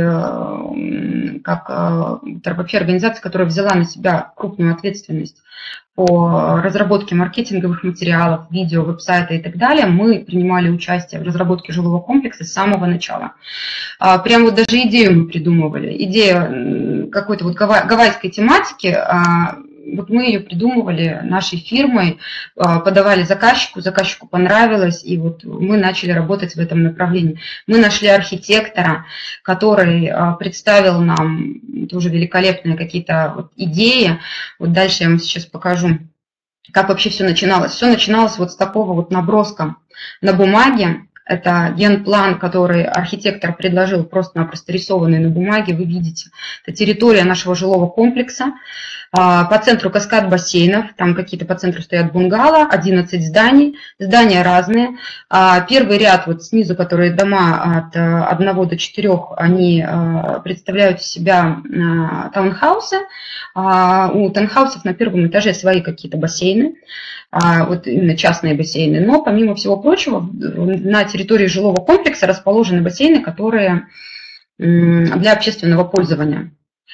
как вообще организация, которая взяла на себя крупную ответственность по разработке маркетинговых материалов, видео, веб-сайта и так далее, мы принимали участие в разработке жилого комплекса с самого начала. Прям вот даже идею мы придумывали. Идея какой-то вот гавайской тематики, вот мы ее придумывали нашей фирмой, подавали заказчику, заказчику понравилось, и вот мы начали работать в этом направлении. Мы нашли архитектора, который представил нам тоже великолепные какие-то вот идеи. Вот дальше я вам сейчас покажу, как вообще все начиналось. Все начиналось вот с такого вот наброска на бумаге. Это генплан, который архитектор предложил, просто-напросто рисованный на бумаге, вы видите. Это территория нашего жилого комплекса. По центру каскад бассейнов, там какие-то по центру стоят бунгало, одиннадцать зданий, здания разные. Первый ряд вот снизу, которые дома от одного до четырёх, они представляют из себя таунхаусы. У таунхаусов на первом этаже свои какие-то бассейны, вот именно частные бассейны. Но помимо всего прочего, на территории жилого комплекса расположены бассейны, которые для общественного пользования,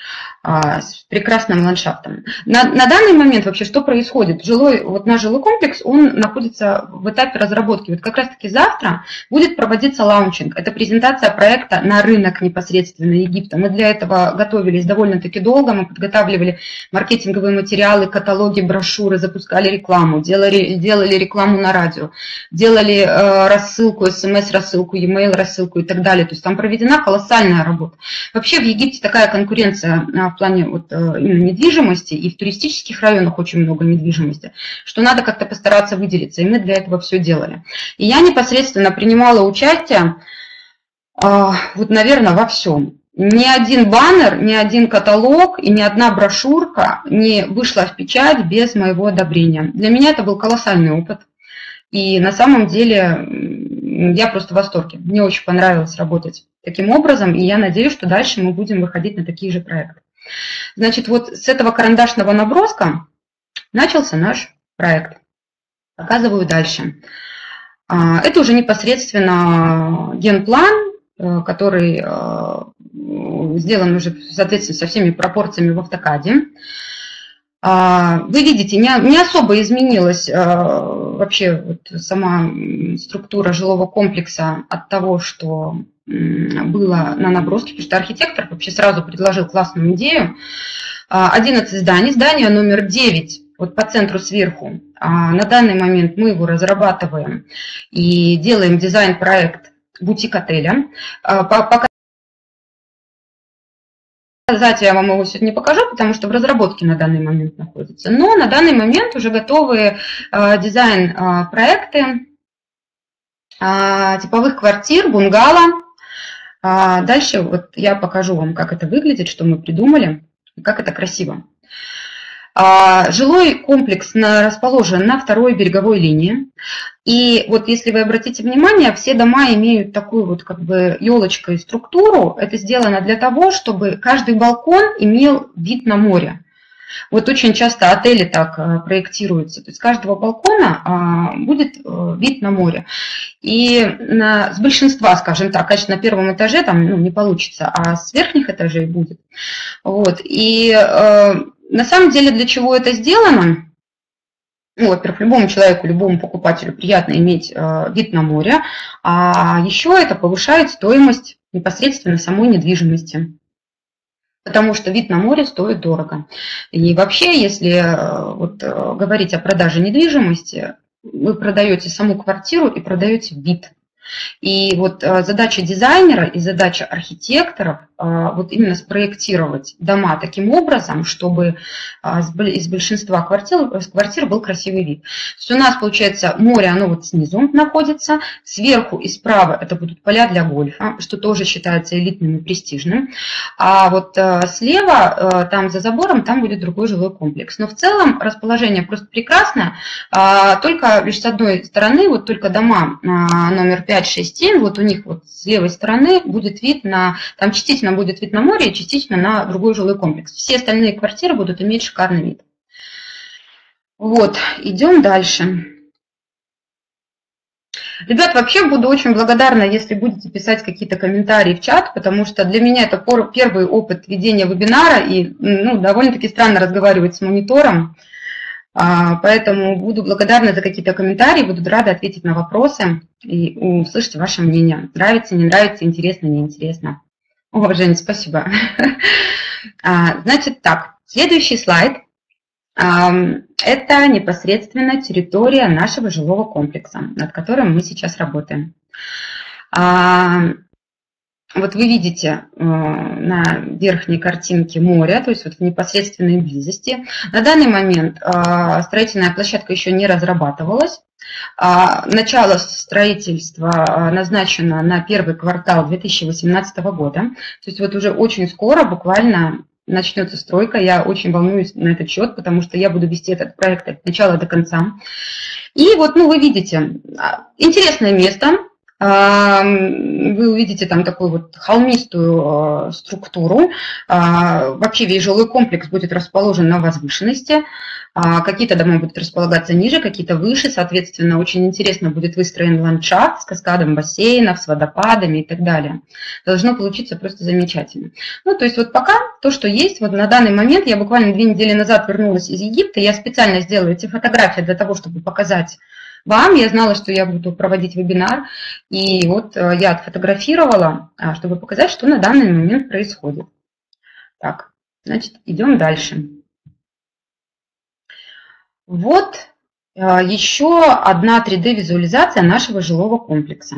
с прекрасным ландшафтом. На, на данный момент вообще что происходит? Жилой, вот наш жилой комплекс, он находится в этапе разработки. Вот как раз таки завтра будет проводиться лаунчинг. Это презентация проекта на рынок непосредственно Египта. Мы для этого готовились довольно-таки долго. Мы подготавливали маркетинговые материалы, каталоги, брошюры, запускали рекламу, делали, делали рекламу на радио, делали э, рассылку, смс-рассылку, e-mail рассылку и так далее. То есть там проведена колоссальная работа. Вообще в Египте такая конкуренция в плане вот, именно недвижимости, и в туристических районах очень много недвижимости, что надо как-то постараться выделиться, и мы для этого все делали. И я непосредственно принимала участие, вот, наверное, во всем. Ни один баннер, ни один каталог и ни одна брошюрка не вышла в печать без моего одобрения. Для меня это был колоссальный опыт, и на самом деле я просто в восторге. Мне очень понравилось работать таким образом, и я надеюсь, что дальше мы будем выходить на такие же проекты. Значит, вот с этого карандашного наброска начался наш проект. Показываю дальше. Это уже непосредственно генплан, который сделан уже, соответственно, со всеми пропорциями в автокаде. Вы видите, не, не особо изменилась вообще вот сама структура жилого комплекса от того, что было на наброске, потому что архитектор вообще сразу предложил классную идею. одиннадцать зданий, здание номер девять, вот по центру сверху. На данный момент мы его разрабатываем и делаем дизайн-проект бутик-отеля. Пока я вам его сегодня не покажу, потому что в разработке на данный момент находится. Но на данный момент уже готовы дизайн-проекты типовых квартир, бунгало. Дальше вот я покажу вам, как это выглядит, что мы придумали, как это красиво. Жилой комплекс расположен на второй береговой линии. И вот если вы обратите внимание, все дома имеют такую вот как бы елочкой структуру. Это сделано для того, чтобы каждый балкон имел вид на море. Вот очень часто отели так проектируются. То есть с каждого балкона будет вид на море. И на, с большинства, скажем так, конечно, на первом этаже там ну, не получится, а с верхних этажей будет. Вот. И э, на самом деле для чего это сделано? Ну, во-первых, любому человеку, любому покупателю приятно иметь э, вид на море, а еще это повышает стоимость непосредственно самой недвижимости. Потому что вид на море стоит дорого. И вообще, если вот, говорить о продаже недвижимости, вы продаете саму квартиру и продаете вид. И вот задача дизайнера и задача архитекторов вот именно спроектировать дома таким образом, чтобы из большинства квартир, квартир был красивый вид. То есть у нас получается море, оно вот снизу находится, сверху и справа это будут поля для гольфа, что тоже считается элитным и престижным. А вот слева, там за забором, там будет другой жилой комплекс. Но в целом расположение просто прекрасное, только лишь с одной стороны, вот только дома номер пять, шесть, семь, вот у них вот с левой стороны будет вид на, там частично будет вид на море и частично на другой жилой комплекс. Все остальные квартиры будут иметь шикарный вид. Вот, идем дальше. Ребят, вообще буду очень благодарна, если будете писать какие-то комментарии в чат, потому что для меня это первый опыт ведения вебинара, и ну, довольно-таки странно разговаривать с монитором. Поэтому буду благодарна за какие-то комментарии, буду рада ответить на вопросы и услышать ваше мнение. Нравится, не нравится, интересно, неинтересно. О, Женя, спасибо. Значит так, следующий слайд. Это непосредственно территория нашего жилого комплекса, над которым мы сейчас работаем. Вот вы видите на верхней картинке море, то есть вот в непосредственной близости. На данный момент строительная площадка еще не разрабатывалась. Начало строительства назначено на первый квартал две тысячи восемнадцатого года. То есть вот уже очень скоро, буквально, начнется стройка. Я очень волнуюсь на этот счет, потому что я буду вести этот проект от начала до конца. И вот, ну, вы видите, интересное место. Вы увидите там такую вот холмистую структуру. Вообще весь жилой комплекс будет расположен на возвышенности. Какие-то дома будут располагаться ниже, какие-то выше. Соответственно, очень интересно будет выстроен ландшафт с каскадом бассейнов, с водопадами и так далее. Должно получиться просто замечательно. Ну, то есть вот пока то, что есть, вот на данный момент, я буквально две недели назад вернулась из Египта, я специально сделала эти фотографии для того, чтобы показать вам. Я знала, что я буду проводить вебинар, и вот я отфотографировала, чтобы показать, что на данный момент происходит. Так, значит, идем дальше. Вот еще одна три дэ-визуализация нашего жилого комплекса.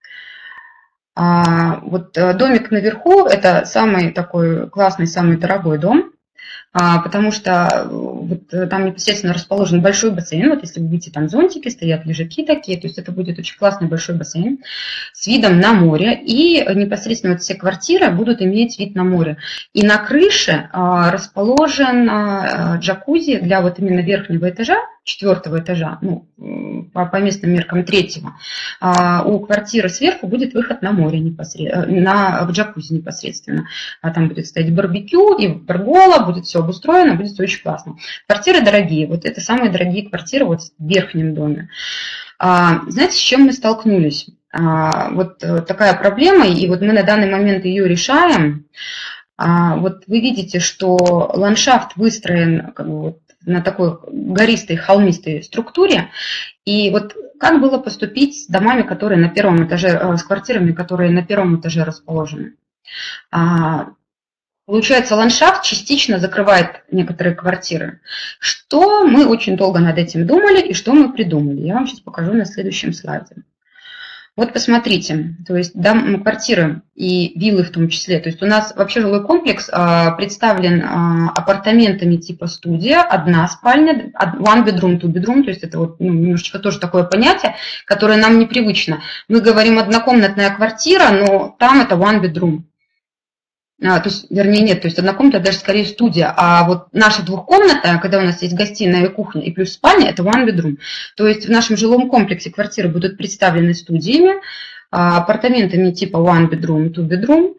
Вот домик наверху – это самый такой классный, самый дорогой дом, потому что вот там непосредственно расположен большой бассейн. Вот если вы видите, там зонтики стоят, лежаки такие, то есть это будет очень классный большой бассейн с видом на море. И непосредственно вот все квартиры будут иметь вид на море. И на крыше расположен джакузи для вот именно верхнего этажа, четвертого этажа, ну, по, по местным меркам третьего. У квартиры сверху будет выход на море непосредственно, на в джакузи непосредственно. Там будет стоять барбекю и пергола, будет все обустроено, будет все очень классно. Квартиры дорогие, вот это самые дорогие квартиры вот в верхнем доме. Знаете, с чем мы столкнулись? Вот такая проблема, и вот мы на данный момент ее решаем. Вот вы видите, что ландшафт выстроен как бы вот на такой гористой, холмистой структуре. И вот как было поступить с домами, которые на первом этаже, с квартирами, которые на первом этаже расположены? Получается, ландшафт частично закрывает некоторые квартиры. Что мы очень долго над этим думали и что мы придумали? Я вам сейчас покажу на следующем слайде. Вот посмотрите, то есть дом, квартиры и виллы в том числе. То есть у нас вообще жилой комплекс а, представлен а, апартаментами типа студия, одна спальня, one bedroom, two bedroom, то есть это вот ну, немножечко тоже такое понятие, которое нам непривычно. Мы говорим однокомнатная квартира, но там это one bedroom. А, то есть, вернее, нет, то есть однокомнатная даже скорее студия, а вот наша двухкомнатная, когда у нас есть гостиная и кухня и плюс спальня, это one bedroom. То есть в нашем жилом комплексе квартиры будут представлены студиями, апартаментами типа one bedroom, two bedroom,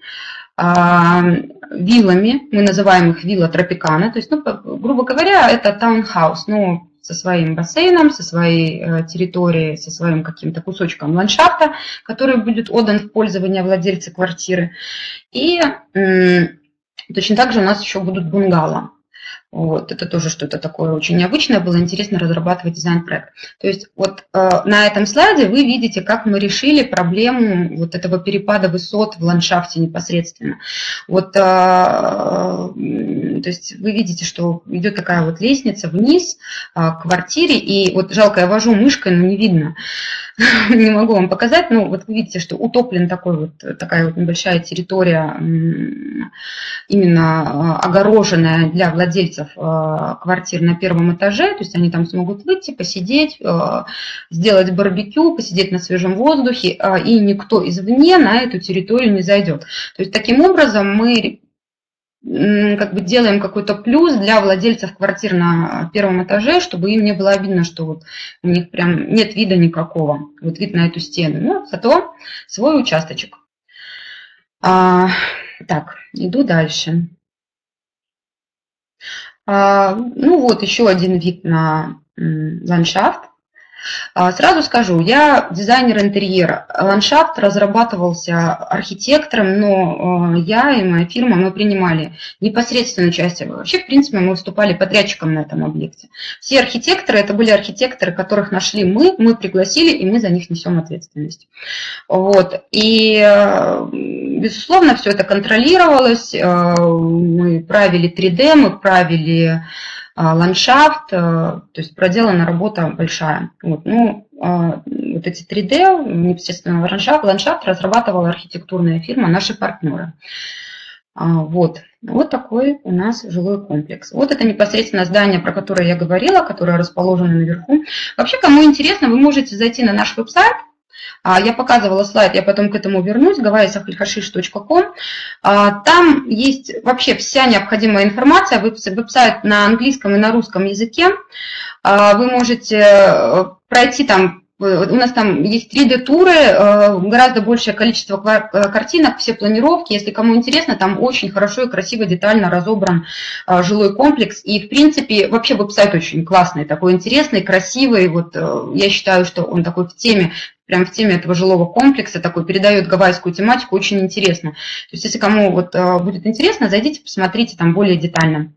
виллами, мы называем их вилла Тропикана, то есть, ну, грубо говоря, это таунхаус, ну, со своим бассейном, со своей территорией, со своим каким-то кусочком ландшафта, который будет отдан в пользование владельца квартиры. И точно так же у нас еще будут бунгало. Вот, это тоже что-то такое очень необычное, было интересно разрабатывать дизайн-проект. То есть вот э, на этом слайде вы видите, как мы решили проблему вот этого перепада высот в ландшафте непосредственно. Вот, э, то есть вы видите, что идет такая вот лестница вниз э, к квартире, и вот жалко, я вожу мышкой, но не видно, не могу вам показать, но вот вы видите, что утоплен такой вот, такая вот небольшая территория, именно огороженная для владельцев квартир на первом этаже, то есть они там смогут выйти, посидеть, сделать барбекю, посидеть на свежем воздухе, и никто извне на эту территорию не зайдет. То есть таким образом мы как бы делаем какой-то плюс для владельцев квартир на первом этаже, чтобы им не было обидно, что вот у них прям нет вида никакого, вот вид на эту стену, но зато свой участочек. А, так, иду дальше. А, ну вот еще один вид на м, ландшафт. Сразу скажу, я дизайнер интерьера. Ландшафт разрабатывался архитектором, но я и моя фирма, мы принимали непосредственное участие. Вообще, в принципе, мы выступали подрядчиком на этом объекте. Все архитекторы, это были архитекторы, которых нашли мы, мы пригласили, и мы за них несем ответственность. Вот. И, безусловно, все это контролировалось. Мы правили три дэ, мы правили ландшафт, то есть проделана работа большая. Вот, ну, вот эти три дэ, непосредственно ландшафт, ландшафт разрабатывала архитектурная фирма, наши партнеры. Вот. Вот такой у нас жилой комплекс. Вот это непосредственно здание, про которое я говорила, которое расположено наверху. Вообще, кому интересно, вы можете зайти на наш веб-сайт. Я показывала слайд, я потом к этому вернусь, гавайи сахаль-хашиш точка ком. Там есть вообще вся необходимая информация, веб-сайт на английском и на русском языке. Вы можете пройти там, у нас там есть три дэ-туры, гораздо большее количество картинок, все планировки. Если кому интересно, там очень хорошо и красиво, детально разобран жилой комплекс. И, в принципе, вообще веб-сайт очень классный, такой интересный, красивый. Вот я считаю, что он такой в теме, прям в теме этого жилого комплекса, такой передает гавайскую тематику, очень интересно. То есть, если кому вот будет интересно, зайдите, посмотрите там более детально.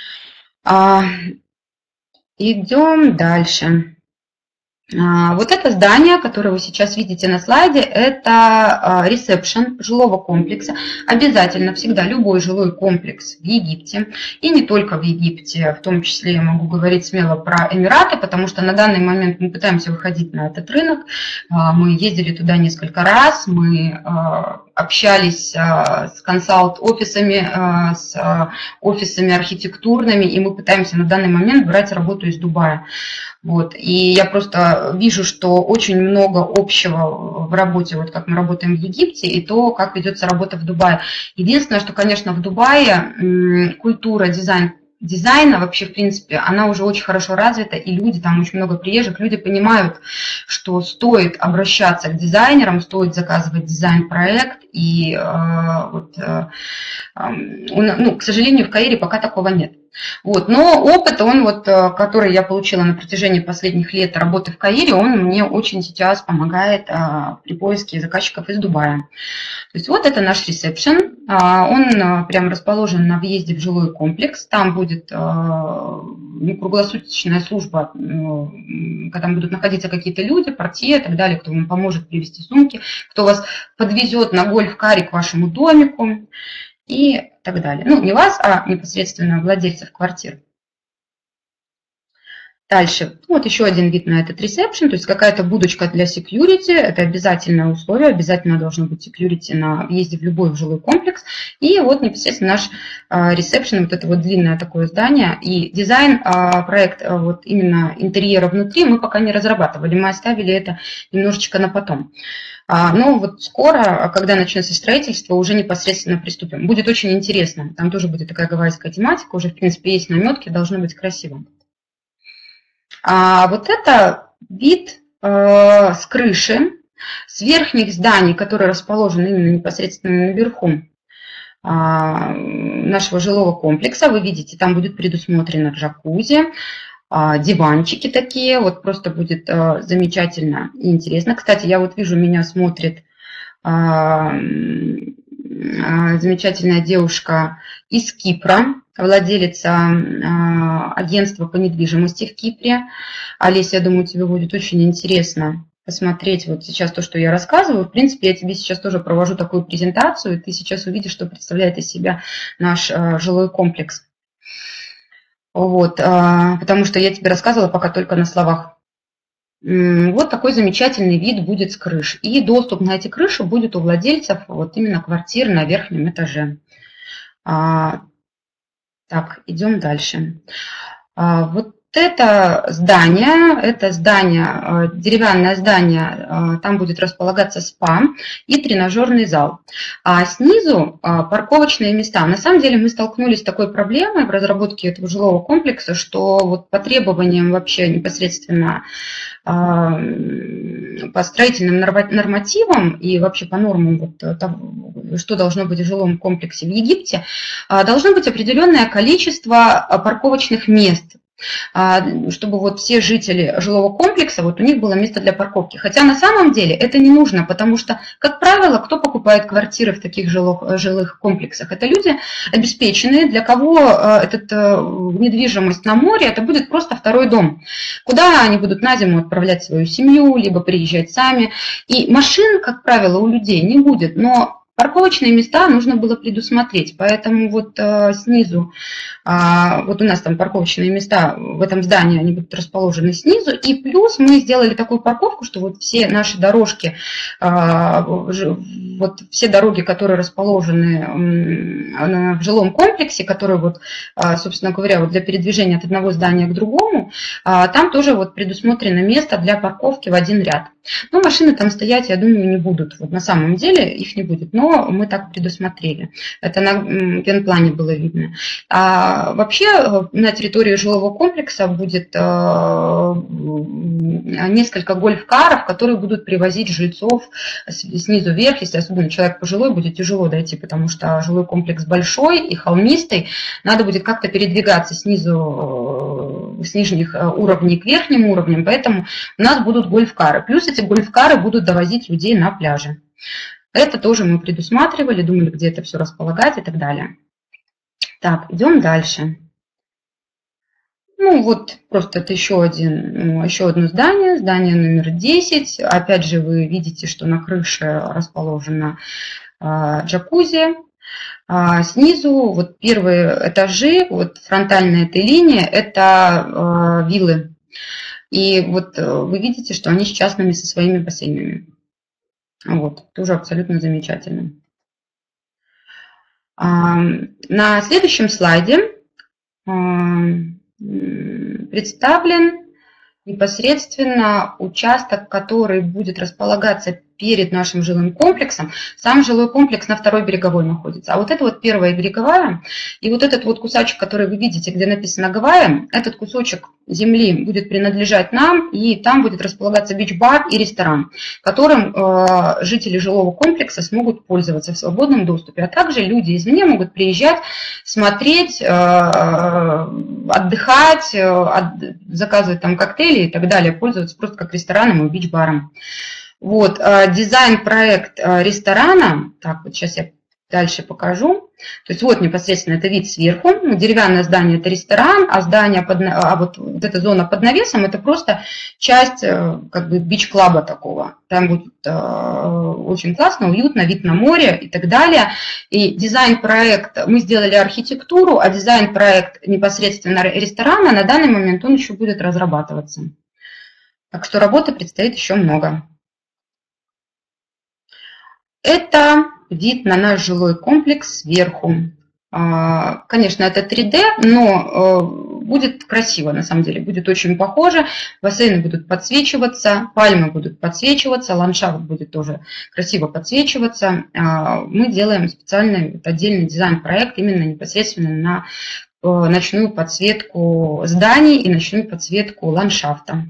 Идем дальше. Вот это здание, которое вы сейчас видите на слайде, это ресепшн жилого комплекса. Обязательно всегда любой жилой комплекс в Египте, и не только в Египте, в том числе я могу говорить смело про Эмираты, потому что на данный момент мы пытаемся выходить на этот рынок. Мы ездили туда несколько раз, мы общались с консалт-офисами, с офисами архитектурными, и мы пытаемся на данный момент брать работу из Дубая. Вот. И я просто вижу, что очень много общего в работе, вот как мы работаем в Египте, и то, как ведется работа в Дубае. Единственное, что, конечно, в Дубае культура, дизайн, дизайна вообще, в принципе, она уже очень хорошо развита, и люди, там очень много приезжих, люди понимают, что стоит обращаться к дизайнерам, стоит заказывать дизайн-проект, и э, вот, э, э, ну, к сожалению, в Каире пока такого нет. Вот. Но опыт, он вот, который я получила на протяжении последних лет работы в Каире, он мне очень сейчас помогает а, при поиске заказчиков из Дубая. То есть вот это наш ресепшн, а, он а, прям расположен на въезде в жилой комплекс, там будет а, круглосуточная служба, ну, когда там будут находиться какие-то люди, портье и так далее, кто вам поможет привезти сумки, кто вас подвезет на гольф-каре к вашему домику и так далее. Ну, не вас, а непосредственно владельцев квартир. Дальше. Вот еще один вид на этот ресепшн, то есть какая-то будочка для security, это обязательное условие, обязательно должно быть security на въезде в любой жилой комплекс. И вот непосредственно наш ресепшн, вот это вот длинное такое здание, и дизайн, проект вот именно интерьера внутри мы пока не разрабатывали, мы оставили это немножечко на потом. Но вот скоро, когда начнется строительство, уже непосредственно приступим. Будет очень интересно, там тоже будет такая гавайская тематика, уже в принципе есть наметки, должно быть красиво. А вот это вид э, с крыши, с верхних зданий, которые расположены именно непосредственно наверху э, нашего жилого комплекса. Вы видите, там будет предусмотрено джакузи, э, диванчики такие, вот просто будет э, замечательно и интересно. Кстати, я вот вижу, меня смотрит э, э, замечательная девушка из Кипра, владелица э, агентства по недвижимости в Кипре. Олеся, я думаю, тебе будет очень интересно посмотреть вот сейчас то, что я рассказываю. В принципе, я тебе сейчас тоже провожу такую презентацию, и ты сейчас увидишь, что представляет из себя наш э, жилой комплекс. Вот, э, потому что я тебе рассказывала пока только на словах. Вот такой замечательный вид будет с крыш. И доступ на эти крыши будет у владельцев вот именно квартир на верхнем этаже. А, так, идем дальше. А, вот это здание, это здание, деревянное здание, там будет располагаться спа и тренажерный зал. А снизу парковочные места. На самом деле мы столкнулись с такой проблемой в разработке этого жилого комплекса, что вот по требованиям вообще непосредственно по строительным нормативам и вообще по нормам, вот, того, что должно быть в жилом комплексе в Египте, должно быть определенное количество парковочных мест. чтобы вот все жители жилого комплекса, вот у них было место для парковки. Хотя на самом деле это не нужно, потому что, как правило, кто покупает квартиры в таких жилых, жилых комплексах? Это люди обеспеченные, для кого эта недвижимость на море, это будет просто второй дом, куда они будут на зиму отправлять свою семью, либо приезжать сами. И машин, как правило, у людей не будет, но парковочные места нужно было предусмотреть, поэтому вот э, снизу, э, вот у нас там парковочные места в этом здании, они будут расположены снизу, и плюс мы сделали такую парковку, что вот все наши дорожки, э, вот все дороги, которые расположены э, в жилом комплексе, которые вот, э, собственно говоря, вот для передвижения от одного здания к другому, э, там тоже вот предусмотрено место для парковки в один ряд. Но машины там стоять, я думаю, не будут, вот на самом деле их не будет, но мы так предусмотрели. Это на генплане было видно. А вообще на территории жилого комплекса будет э, несколько гольф-каров, которые будут привозить жильцов снизу вверх. Если особенно человек пожилой, будет тяжело дойти, потому что жилой комплекс большой и холмистый. Надо будет как-то передвигаться снизу, э, с нижних уровней к верхним уровням, поэтому у нас будут гольф-кары. Плюс эти гольф-кары будут довозить людей на пляже. Это тоже мы предусматривали, думали, где это все располагать и так далее. Так, идем дальше. Ну вот просто это еще, один, еще одно здание, здание номер десять. Опять же вы видите, что на крыше расположена э, джакузи. А снизу вот первые этажи, вот фронтальная этой линии, это э, виллы. И вот вы видите, что они с частными со своими бассейнами. Вот, тоже абсолютно замечательно. На следующем слайде представлен непосредственно участок, который будет располагаться перед нашим жилым комплексом. Сам жилой комплекс на второй береговой находится. А вот это вот первая береговая. И вот этот вот кусочек, который вы видите, где написано Гавайи, этот кусочек земли будет принадлежать нам. И там будет располагаться бич-бар и ресторан, которым э, жители жилого комплекса смогут пользоваться в свободном доступе. А также люди извне могут приезжать, смотреть, э, отдыхать, э, от, заказывать там коктейли и так далее, пользоваться просто как рестораном и бич-баром. Вот, дизайн-проект ресторана, так, вот сейчас я дальше покажу. То есть вот непосредственно это вид сверху, деревянное здание – это ресторан, а, здание под, а вот, вот эта зона под навесом – это просто часть как бы бич-клаба такого. Там будет э, очень классно, уютно, вид на море и так далее. И дизайн-проект, мы сделали архитектуру, а дизайн-проект непосредственно ресторана на данный момент он еще будет разрабатываться. Так что работы предстоит еще много. Это вид на наш жилой комплекс сверху. Конечно, это три дэ, но будет красиво, на самом деле, будет очень похоже. Бассейны будут подсвечиваться, пальмы будут подсвечиваться, ландшафт будет тоже красиво подсвечиваться. Мы делаем специальный отдельный дизайн-проект именно непосредственно на ночную подсветку зданий и ночную подсветку ландшафта.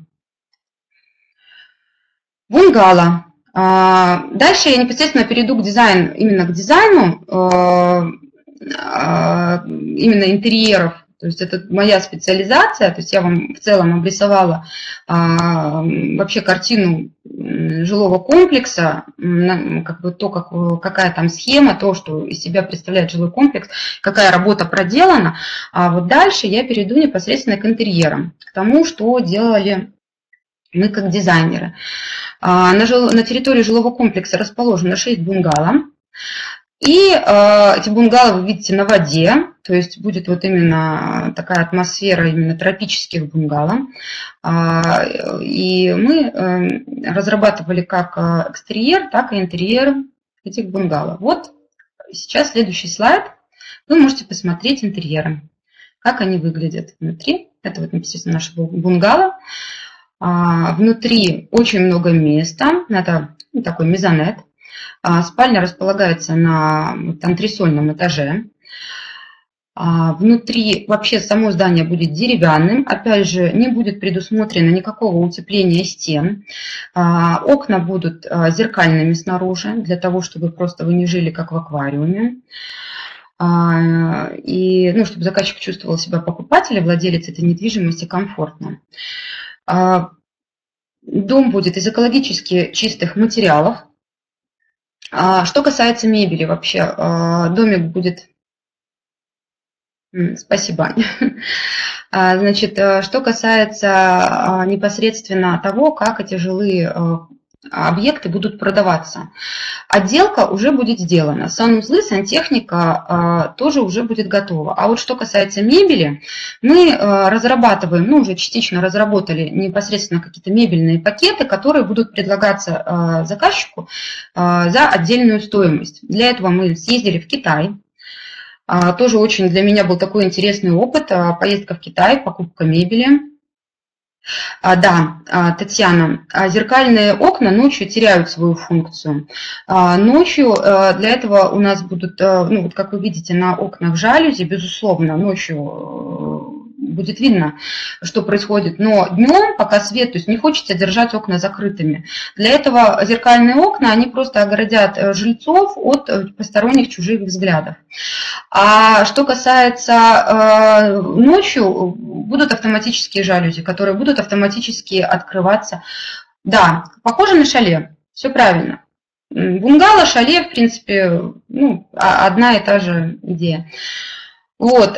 Бунгало. Дальше я непосредственно перейду к дизайну, именно к дизайну, именно интерьеров. То есть это моя специализация, то есть я вам в целом обрисовала вообще картину жилого комплекса, как бы то, как, какая там схема, то, что из себя представляет жилой комплекс, какая работа проделана. А вот дальше я перейду непосредственно к интерьерам, к тому, что делали мы как дизайнеры. На, жил, на территории жилого комплекса расположено шесть бунгало. И э, эти бунгало вы видите на воде, то есть будет вот именно такая атмосфера именно тропических бунгало. Э, и мы э, разрабатывали как экстерьер, так и интерьер этих бунгало. Вот сейчас следующий слайд. Вы можете посмотреть интерьеры, как они выглядят внутри. Это вот непосредственно наше бунгало. А, внутри очень много места, это ну, такой мезонет. А, спальня располагается на вот, антресольном этаже. А, внутри вообще само здание будет деревянным. Опять же, не будет предусмотрено никакого утепления стен. А, окна будут а, зеркальными снаружи, для того, чтобы просто вы не жили как в аквариуме. и, ну, чтобы заказчик чувствовал себя покупателем, владелец этой недвижимости комфортно. Дом будет из экологически чистых материалов. Что касается мебели, вообще домик будет... Спасибо, Аня. Значит, что касается непосредственно того, как эти жилые объекты будут продаваться. Отделка уже будет сделана. Санузлы, сантехника тоже уже будет готова. А вот что касается мебели, мы разрабатываем, ну уже частично разработали непосредственно какие-то мебельные пакеты, которые будут предлагаться заказчику за отдельную стоимость. Для этого мы съездили в Китай. Тоже очень для меня был такой интересный опыт. Поездка в Китай, покупка мебели. Да, Татьяна, зеркальные окна ночью теряют свою функцию. Ночью для этого у нас будут, ну вот как вы видите, на окнах жалюзи, безусловно, ночью будет видно, что происходит, но днем, пока свет, то есть не хочется держать окна закрытыми. Для этого зеркальные окна, они просто оградят жильцов от посторонних чужих взглядов. А что касается э, ночью, будут автоматические жалюзи, которые будут автоматически открываться. Да, похоже на шале, все правильно. Бунгало, шале, в принципе, ну, одна и та же идея. Вот,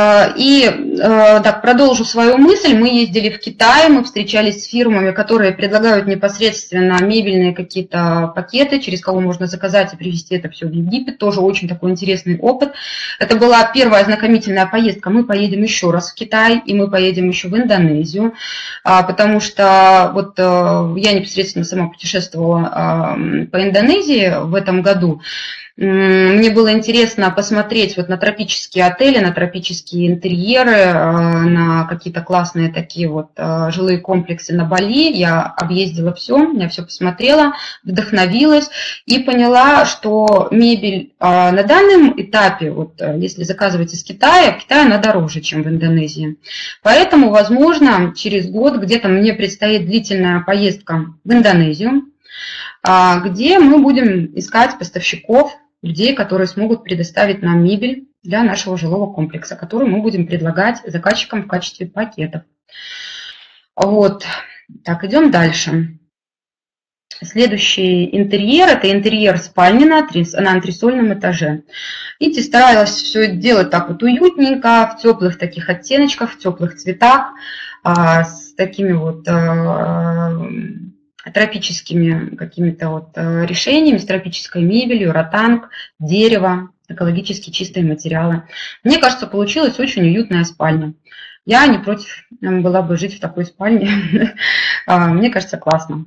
и так, продолжу свою мысль. Мы ездили в Китай, мы встречались с фирмами, которые предлагают непосредственно мебельные какие-то пакеты, через кого можно заказать и привезти это все в Египет. Тоже очень такой интересный опыт. Это была первая ознакомительная поездка. Мы поедем еще раз в Китай, и мы поедем еще в Индонезию, потому что вот я непосредственно сама путешествовала по Индонезии в этом году. Мне было интересно посмотреть вот на тропические отели, на тропические интерьеры, на какие-то классные такие вот жилые комплексы на Бали. Я объездила все, я все посмотрела, вдохновилась и поняла, что мебель на данном этапе, вот если заказывать из Китая, в Китае она дороже, чем в Индонезии. Поэтому, возможно, через год где-то мне предстоит длительная поездка в Индонезию, где мы будем искать поставщиков, людей, которые смогут предоставить нам мебель для нашего жилого комплекса, которую мы будем предлагать заказчикам в качестве пакетов. Вот. Так, идем дальше. Следующий интерьер – это интерьер спальни на, на антресольном этаже. Видите, старалась все делать так вот уютненько, в теплых таких оттеночках, в теплых цветах, с такими вот тропическими какими-то вот решениями, с тропической мебелью, ротанг, дерево, экологически чистые материалы. Мне кажется, получилась очень уютная спальня. Я не против была бы жить в такой спальне. Мне кажется, классно.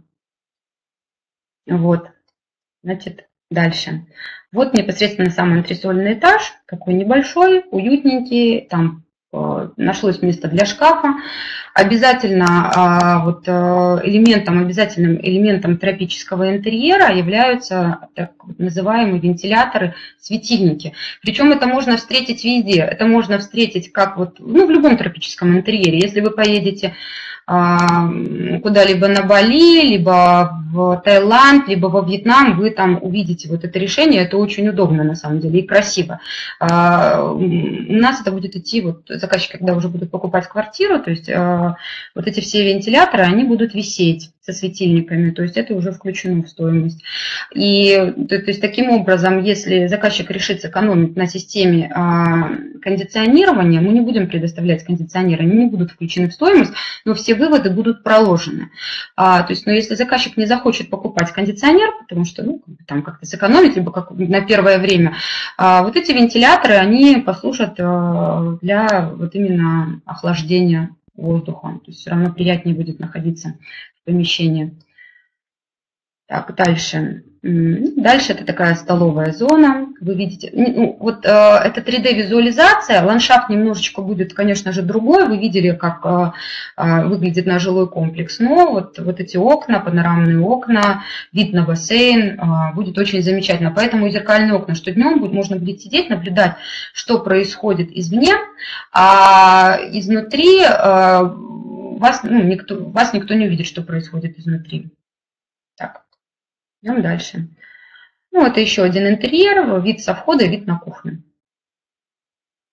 Вот, значит, дальше. Вот непосредственно сам антресольный этаж, такой небольшой, уютненький, там нашлось место для шкафа. Обязательно вот элементом, обязательным элементом тропического интерьера являются так называемые вентиляторы, светильники. Причем это можно встретить везде. Это можно встретить как вот, ну, в любом тропическом интерьере. Если вы поедете куда-либо на Бали, либо в Таиланд, либо во Вьетнам, вы там увидите вот это решение. Это очень удобно на самом деле и красиво. У нас это будет идти, вот заказчики, когда уже будут покупать квартиру, то есть вот эти все вентиляторы, они будут висеть со светильниками, то есть это уже включено в стоимость. И то, то есть таким образом, если заказчик решит сэкономить на системе кондиционирования, мы не будем предоставлять кондиционеры, они не будут включены в стоимость, но все выводы будут проложены. А, то есть, но если заказчик не захочет покупать кондиционер, потому что ну, там как-то сэкономить, либо как на первое время, а, вот эти вентиляторы, они послужат а, для вот именно охлаждения воздуха. То есть все равно приятнее будет находиться в помещении. Так, дальше. Дальше это такая столовая зона. Вы видите, ну, вот э, это три дэ визуализация. Ландшафт немножечко будет, конечно же, другой. Вы видели, как э, э, выглядит наш жилой комплекс. Но вот, вот эти окна, панорамные окна, вид на бассейн э, будет очень замечательно. Поэтому зеркальные окна, что днем будет, можно будет сидеть, наблюдать, что происходит извне, а изнутри э, вас, ну, никто, вас никто не увидит, что происходит изнутри. Так. Идем дальше. Ну, это еще один интерьер, вид со входа и вид на кухню.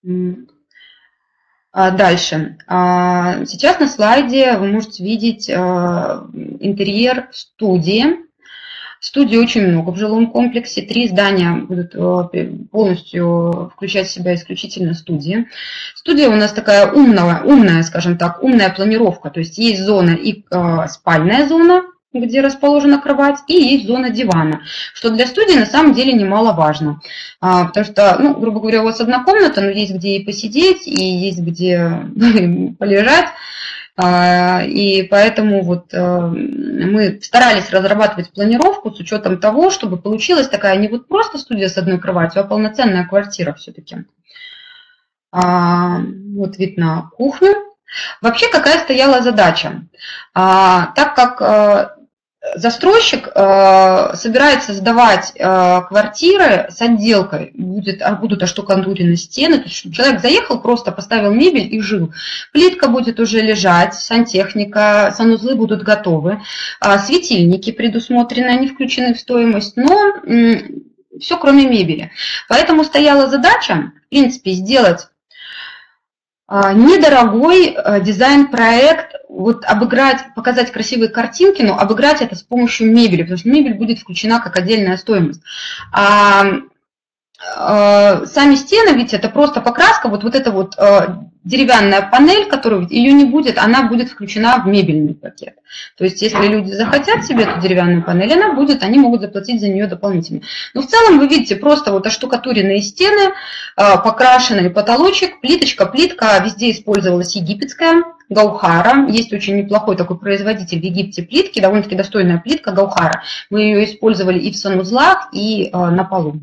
Дальше. Сейчас на слайде вы можете видеть интерьер студии. Студий очень много в жилом комплексе. Три здания будут полностью включать в себя исключительно студии. Студия у нас такая умная, умная, скажем так, умная планировка. То есть есть зона и спальная зона, где расположена кровать, и есть зона дивана, что для студии на самом деле немаловажно. А, потому что, ну, грубо говоря, у вас одна комната, но есть где и посидеть, и есть где полежать. А, и поэтому вот а, мы старались разрабатывать планировку с учетом того, чтобы получилась такая не вот просто студия с одной кроватью, а полноценная квартира все-таки. А, вот вид на кухню. Вообще, какая стояла задача? А, так как а, застройщик э, собирается сдавать э, квартиры с отделкой, будет, будут оштукатурены стены, то есть чтобы человек заехал, просто поставил мебель и жил. Плитка будет уже лежать, сантехника, санузлы будут готовы, э, светильники предусмотрены, они включены в стоимость, но э, все кроме мебели. Поэтому стояла задача, в принципе, сделать э, недорогой э, дизайн-проект, вот обыграть, показать красивые картинки, но обыграть это с помощью мебели, потому что мебель будет включена как отдельная стоимость. А, а, сами стены, видите, это просто покраска, вот, вот эта вот а, деревянная панель, которую ее не будет, она будет включена в мебельный пакет. То есть, если люди захотят себе эту деревянную панель, она будет, они могут заплатить за нее дополнительно. Но в целом вы видите просто вот оштукатуренные стены, а, покрашенный потолочек, плиточка, плитка, везде использовалась египетская. Гаухара. Есть очень неплохой такой производитель в Египте плитки, довольно-таки достойная плитка Гаухара. Мы ее использовали и в санузлах, и э, на полу.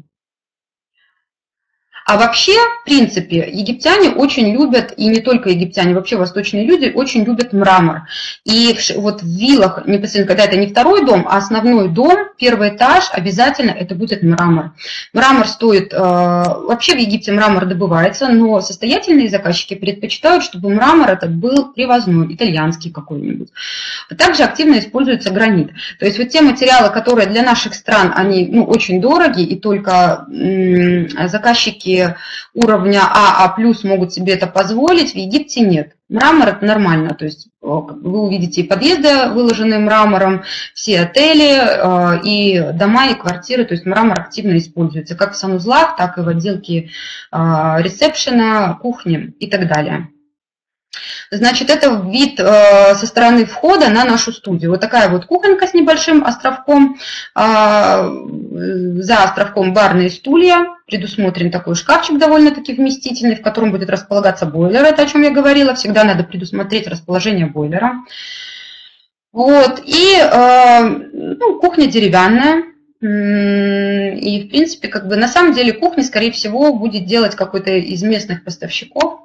А вообще, в принципе, египтяне очень любят, и не только египтяне, вообще восточные люди очень любят мрамор. И вот в виллах, непосредственно, когда это не второй дом, а основной дом, первый этаж, обязательно это будет мрамор. Мрамор стоит, э, вообще в Египте мрамор добывается, но состоятельные заказчики предпочитают, чтобы мрамор этот был привозной, итальянский какой-нибудь. Также активно используется гранит. То есть вот те материалы, которые для наших стран, они ну, очень дороги, и только м, заказчики уровня А, А+, могут себе это позволить, в Египте нет. Мрамор – это нормально, то есть вы увидите и подъезды, выложенные мрамором, все отели, и дома, и квартиры, то есть мрамор активно используется как в санузлах, так и в отделке ресепшена, кухни и так далее. Значит, это вид э, со стороны входа на нашу студию. Вот такая вот кухонька с небольшим островком. Э, за островком барные стулья. Предусмотрен такой шкафчик довольно-таки вместительный, в котором будет располагаться бойлер. Это о чем я говорила. Всегда надо предусмотреть расположение бойлера. Вот. И э, ну, кухня деревянная. И, в принципе, как бы на самом деле кухня, скорее всего, будет делать какой-то из местных поставщиков.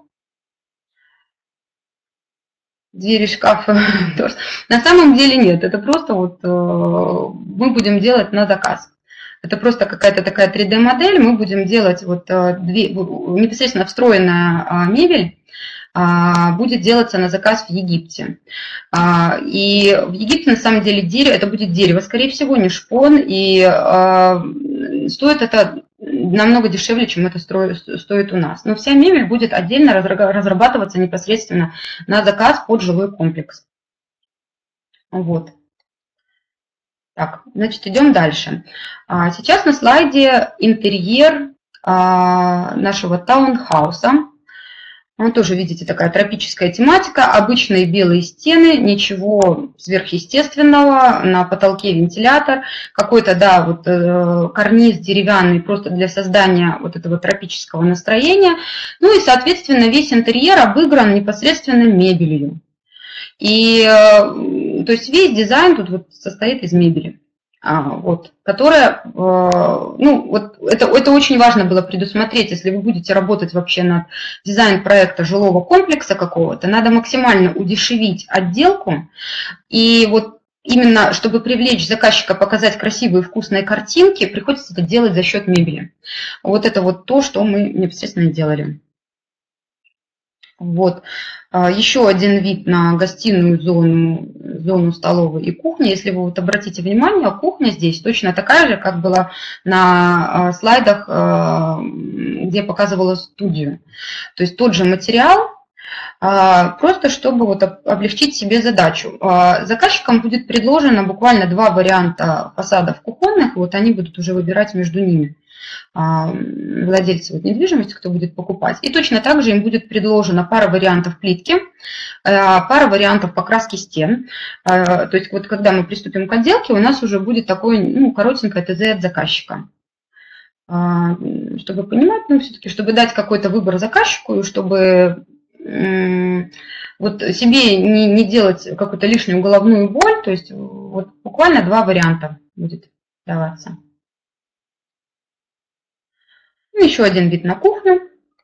Двери шкафа тоже. На самом деле нет, это просто вот э, мы будем делать на заказ. Это просто какая-то такая три дэ модель, мы будем делать вот э, две, непосредственно встроенная э, мебель, э, будет делаться на заказ в Египте. Э, и в Египте на самом деле дерево, это будет дерево, скорее всего, не шпон, и э, стоит это намного дешевле, чем это стоит у нас. Но вся мебель будет отдельно разрабатываться непосредственно на заказ под жилой комплекс. Вот. Так, значит, идем дальше. Сейчас на слайде интерьер нашего таунхауса. Ну, тоже, видите, такая тропическая тематика, обычные белые стены, ничего сверхъестественного, на потолке вентилятор, какой-то, да, вот э, карниз деревянный просто для создания вот этого тропического настроения. Ну и, соответственно, весь интерьер обыгран непосредственно мебелью. И, э, то есть весь дизайн тут вот состоит из мебели. Вот, которая, ну, вот это, это очень важно было предусмотреть, если вы будете работать вообще над дизайн проекта жилого комплекса какого-то, надо максимально удешевить отделку, и вот именно, чтобы привлечь заказчика, показать красивые вкусные картинки, приходится это делать за счет мебели. Вот это вот то, что мы непосредственно делали. Вот. Еще один вид на гостиную зону зону столовой и кухни. Если вы вот обратите внимание, кухня здесь точно такая же, как была на слайдах, где показывала студию. То есть тот же материал, просто чтобы вот облегчить себе задачу. Заказчикам будет предложено буквально два варианта фасадов кухонных, вот они будут уже выбирать между ними. Владельцы вот недвижимости, кто будет покупать. И точно так же им будет предложена пара вариантов плитки, пара вариантов покраски стен. То есть вот когда мы приступим к отделке, у нас уже будет такое, ну, коротенькое ТЗ от заказчика. Чтобы понимать, ну, все-таки, чтобы дать какой-то выбор заказчику, и чтобы вот себе не, не делать какую-то лишнюю головную боль, то есть вот буквально два варианта будет даваться. Еще один вид на кухню.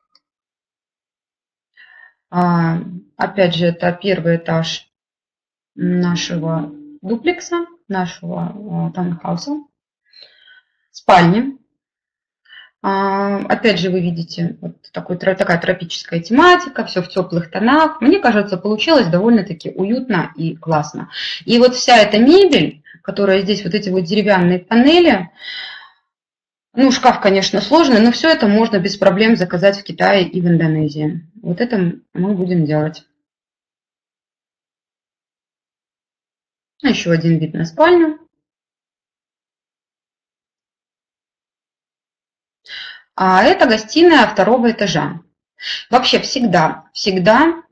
Опять же, это первый этаж нашего дуплекса, нашего таунхауса. Спальня. Опять же, вы видите, вот такой, такая тропическая тематика, все в теплых тонах. Мне кажется, получилось довольно-таки уютно и классно. И вот вся эта мебель, которая здесь, вот эти вот деревянные панели, ну, шкаф, конечно, сложный, но все это можно без проблем заказать в Китае и в Индонезии. Вот это мы будем делать. Еще один вид на спальню. А это гостиная второго этажа. Вообще всегда, всегда...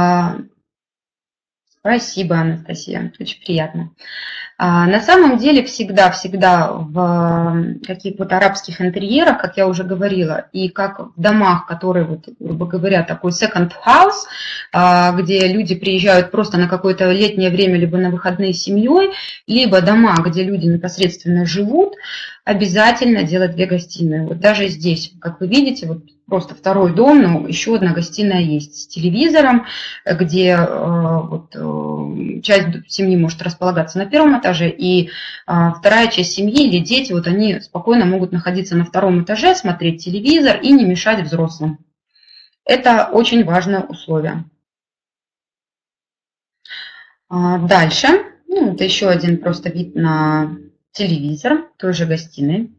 Спасибо, Анастасия, очень приятно. На самом деле всегда-всегда в каких-то вот арабских интерьерах, как я уже говорила, и как в домах, которые, вот, грубо говоря, такой second house, где люди приезжают просто на какое-то летнее время, либо на выходные с семьей, либо дома, где люди непосредственно живут, обязательно делать две гостиные. Вот даже здесь, как вы видите, вот просто второй дом, но еще одна гостиная есть с телевизором, где э, вот, э, часть семьи может располагаться на первом этаже, и э, вторая часть семьи или дети, вот они спокойно могут находиться на втором этаже, смотреть телевизор и не мешать взрослым. Это очень важное условие. А дальше, ну, это еще один просто вид на телевизор, той же гостиной.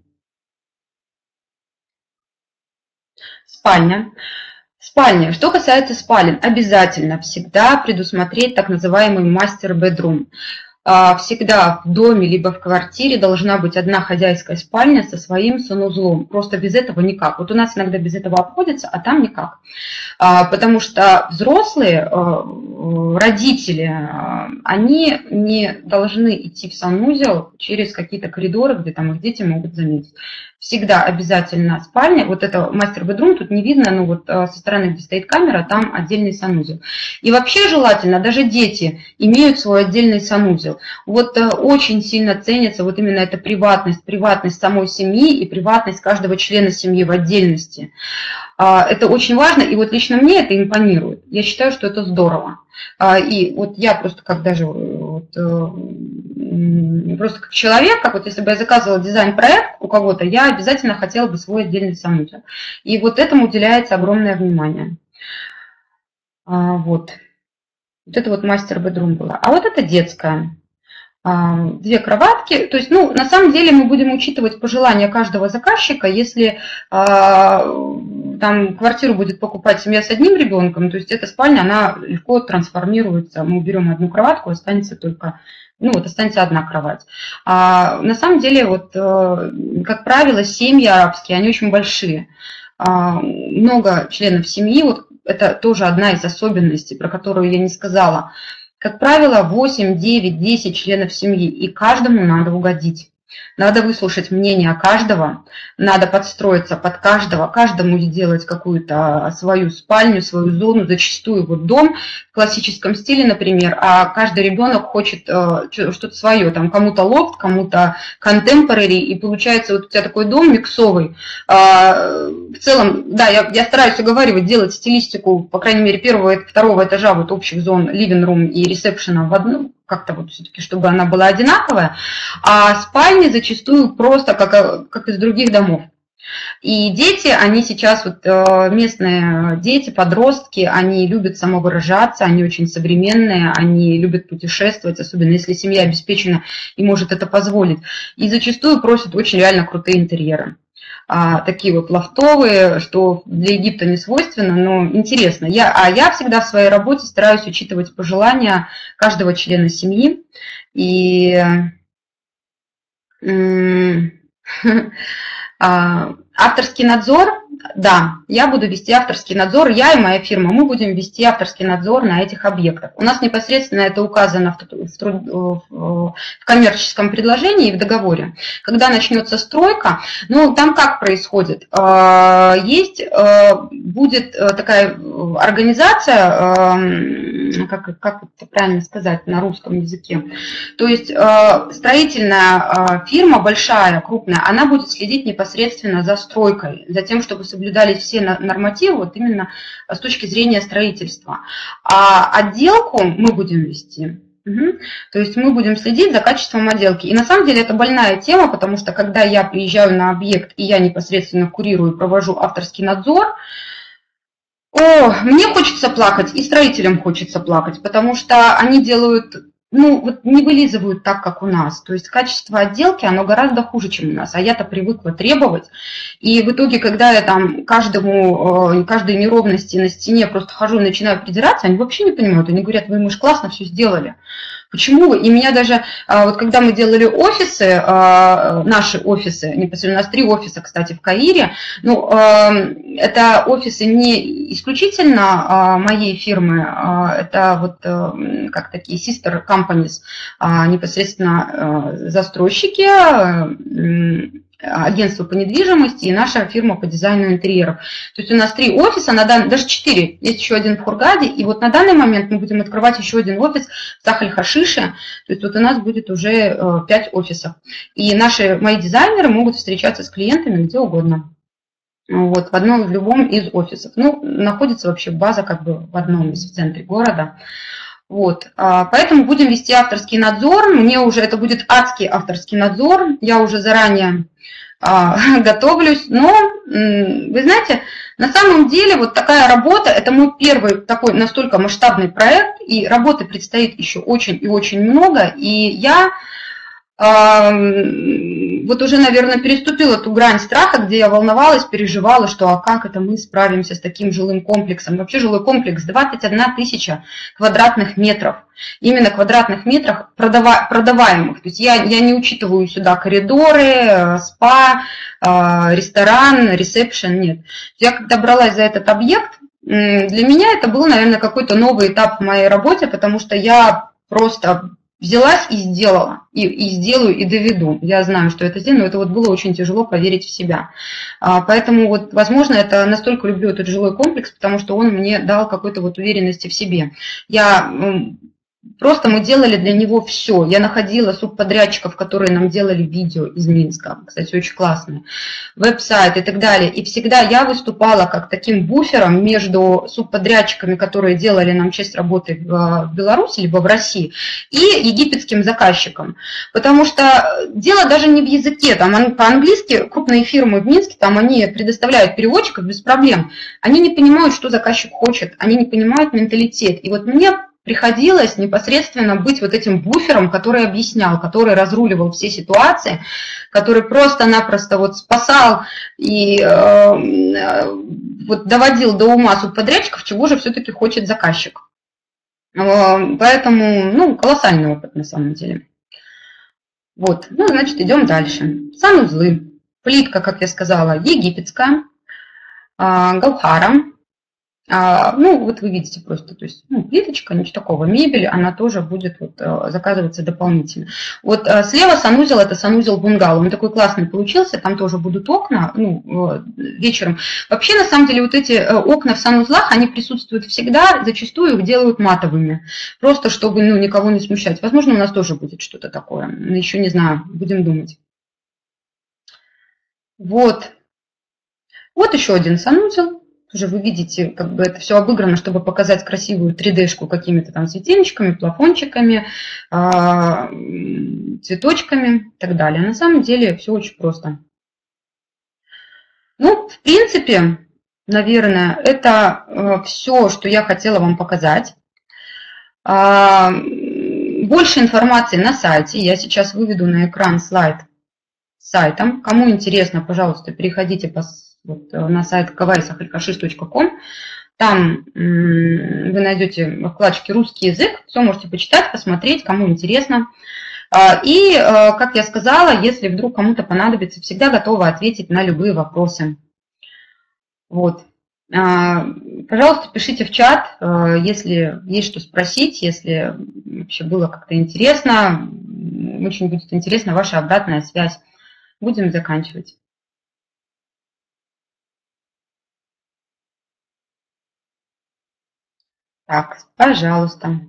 Спальня. Спальня. Что касается спален, обязательно всегда предусмотреть так называемый мастер-бедрум. Всегда в доме либо в квартире должна быть одна хозяйская спальня со своим санузлом. Просто без этого никак. Вот у нас иногда без этого обходится, а там никак. Потому что взрослые, родители, они не должны идти в санузел через какие-то коридоры, где там их дети могут заметить. Всегда обязательно спальня. Вот это мастер-бедрум, тут не видно, но вот со стороны, где стоит камера, там отдельный санузел. И вообще желательно, даже дети имеют свой отдельный санузел. Вот очень сильно ценится вот именно эта приватность, приватность самой семьи и приватность каждого члена семьи в отдельности. Это очень важно, и вот лично мне это импонирует. Я считаю, что это здорово. И вот я просто как даже вот, просто как человек, как вот если бы я заказывала дизайн-проект у кого-то, я обязательно хотела бы свой отдельный санузел. И вот этому уделяется огромное внимание. Вот. Вот это вот мастер-бедрум было. А вот это детская. Две кроватки. То есть, ну, на самом деле мы будем учитывать пожелания каждого заказчика. Если там квартиру будет покупать семья с одним ребенком, то есть эта спальня, она легко трансформируется. Мы уберем одну кроватку, останется только, ну, вот останется одна кровать. А на самом деле, вот, как правило, семьи арабские, они очень большие. Много членов семьи, вот это тоже одна из особенностей, про которую я не сказала. Как правило, восемь, девять, десять членов семьи, и каждому надо угодить. Надо выслушать мнение каждого, надо подстроиться под каждого, каждому сделать какую-то свою спальню, свою зону, зачастую вот дом в классическом стиле, например, а каждый ребенок хочет что-то свое, там кому-то лофт, кому-то contemporary, и получается вот у тебя такой дом миксовый. В целом, да, я, я стараюсь уговаривать, делать стилистику, по крайней мере, первого и второго этажа вот общих зон, living room и ресепшена в одном, как-то вот все-таки, чтобы она была одинаковая, а спальни зачастую просто как, как из других домов. И дети, они сейчас, вот местные дети, подростки, они любят самовыражаться, они очень современные, они любят путешествовать, особенно если семья обеспечена и может это позволить. И зачастую просят очень реально крутые интерьеры. А, такие вот лофтовые, что для Египта не свойственно, но интересно. Я, а я всегда в своей работе стараюсь учитывать пожелания каждого члена семьи. И... Авторский надзор, да, я буду вести авторский надзор, я и моя фирма, мы будем вести авторский надзор на этих объектах. У нас непосредственно это указано в, в, в коммерческом предложении и в договоре. Когда начнется стройка, ну там как происходит? Есть, будет такая организация, как, как это правильно сказать на русском языке, то есть строительная фирма большая, крупная, она будет следить непосредственно за стройкой, за тем, чтобы соблюдались все нормативы, вот именно с точки зрения строительства. А отделку мы будем вести. Угу. То есть мы будем следить за качеством отделки. И на самом деле это больная тема, потому что когда я приезжаю на объект и я непосредственно курирую, провожу авторский надзор, о, мне хочется плакать, и строителям хочется плакать, потому что они делают... ну, вот не вылизывают так, как у нас. То есть качество отделки, оно гораздо хуже, чем у нас. А я-то привыкла требовать. И в итоге, когда я там каждому, каждой неровности на стене просто хожу и начинаю придираться, они вообще не понимают. Они говорят, вы, мы же классно все сделали. Почему? И меня даже, вот когда мы делали офисы, наши офисы, непосредственно у нас три офиса, кстати, в Каире, ну, это офисы не исключительно моей фирмы, это вот как такие sister companies, непосредственно застройщики, агентство по недвижимости и наша фирма по дизайну интерьеров. То есть у нас три офиса, на дан... даже четыре, есть еще один в Хургаде, и вот на данный момент мы будем открывать еще один офис в Сахаль-Хашише, то есть вот у нас будет уже пять офисов. И наши, мои дизайнеры могут встречаться с клиентами где угодно. Вот, в одном, в любом из офисов. Ну, находится вообще база как бы в одном из в центре города. Вот, поэтому будем вести авторский надзор. Мне уже это будет адский авторский надзор. Я уже заранее а, готовлюсь. Но, вы знаете, на самом деле вот такая работа, это мой первый такой настолько масштабный проект, и работы предстоит еще очень и очень много. И я а, вот уже, наверное, переступила ту грань страха, где я волновалась, переживала, что а как это мы справимся с таким жилым комплексом. Вообще жилой комплекс двадцать одна тысяча квадратных метров. Именно квадратных метрах продава продаваемых. То есть я, я не учитываю сюда коридоры, спа, ресторан, ресепшн, нет. Я когда бралась за этот объект, для меня это был, наверное, какой-то новый этап в моей работе, потому что я просто... взялась и сделала, и, и сделаю, и доведу. Я знаю, что это сделаю, но это вот было очень тяжело поверить в себя. А, поэтому, вот, возможно, это настолько люблю этот жилой комплекс, потому что он мне дал какой-то вот уверенности в себе. Я... Просто мы делали для него все. Я находила субподрядчиков, которые нам делали видео из Минска, кстати, очень классные, веб-сайт и так далее. И всегда я выступала как таким буфером между субподрядчиками, которые делали нам часть работы в Беларуси, либо в России, и египетским заказчиком. Потому что дело даже не в языке. Там по-английски крупные фирмы в Минске, там они предоставляют переводчиков без проблем. Они не понимают, что заказчик хочет, они не понимают менталитет. И вот мне приходилось непосредственно быть вот этим буфером, который объяснял, который разруливал все ситуации, который просто-напросто вот спасал и э, вот доводил до ума субподрядчиков, чего же все-таки хочет заказчик. Э, поэтому, ну, колоссальный опыт на самом деле. Вот, ну, значит, идем дальше. Санузлы. Плитка, как я сказала, египетская, э, гаухара. А, ну, вот вы видите просто, то есть, ну, плиточка, ничего такого, мебель, она тоже будет вот, заказываться дополнительно. Вот слева санузел, это санузел бунгало, он такой классный получился, там тоже будут окна, ну, вечером. Вообще, на самом деле, вот эти окна в санузлах, они присутствуют всегда, зачастую их делают матовыми, просто чтобы, ну, никого не смущать. Возможно, у нас тоже будет что-то такое, еще не знаю, будем думать. Вот. Вот еще один санузел. Уже вы видите, как бы это все обыграно, чтобы показать красивую три дэ-шку какими-то там светильничками, плафончиками, цветочками и так далее. На самом деле все очень просто. Ну, в принципе, наверное, это все, что я хотела вам показать. Больше информации на сайте. Я сейчас выведу на экран слайд с сайтом. Кому интересно, пожалуйста, переходите по, вот, на сайт кавай сахалькашиш точка ком. Там вы найдете в вкладочке «Русский язык». Все можете почитать, посмотреть, кому интересно. И, как я сказала, если вдруг кому-то понадобится, всегда готова ответить на любые вопросы. Вот. Пожалуйста, пишите в чат, если есть что спросить, если вообще было как-то интересно. Очень будет интересна ваша обратная связь. Будем заканчивать. Так, пожалуйста.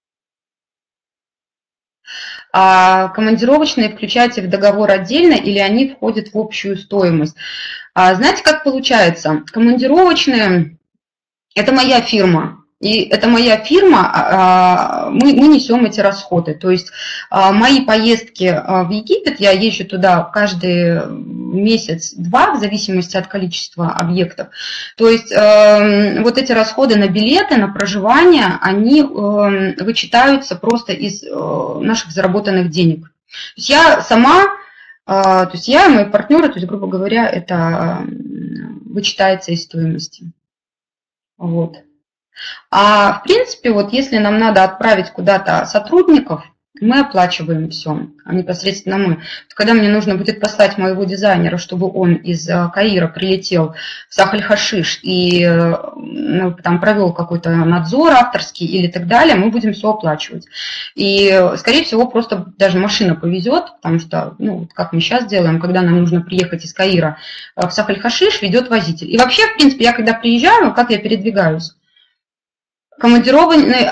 А командировочные включаете в договор отдельно или они входят в общую стоимость? А знаете, как получается? Командировочные – это моя фирма. И это моя фирма, мы, мы несем эти расходы. То есть мои поездки в Египет, я езжу туда каждый месяц-два, в зависимости от количества объектов. То есть вот эти расходы на билеты, на проживание, они вычитаются просто из наших заработанных денег. То есть я сама, то есть я и мои партнеры, то есть, грубо говоря, это вычитается из стоимости. Вот. А в принципе, вот если нам надо отправить куда-то сотрудников, мы оплачиваем все, непосредственно мы. Когда мне нужно будет послать моего дизайнера, чтобы он из Каира прилетел в Сахаль-Хашиш и ну, там провел какой-то надзор авторский или так далее, мы будем все оплачивать. И, скорее всего, просто даже машина повезет, потому что, ну, как мы сейчас делаем, когда нам нужно приехать из Каира в Сахаль-Хашиш, ведет водитель. И вообще, в принципе, я когда приезжаю, как я передвигаюсь? Командированный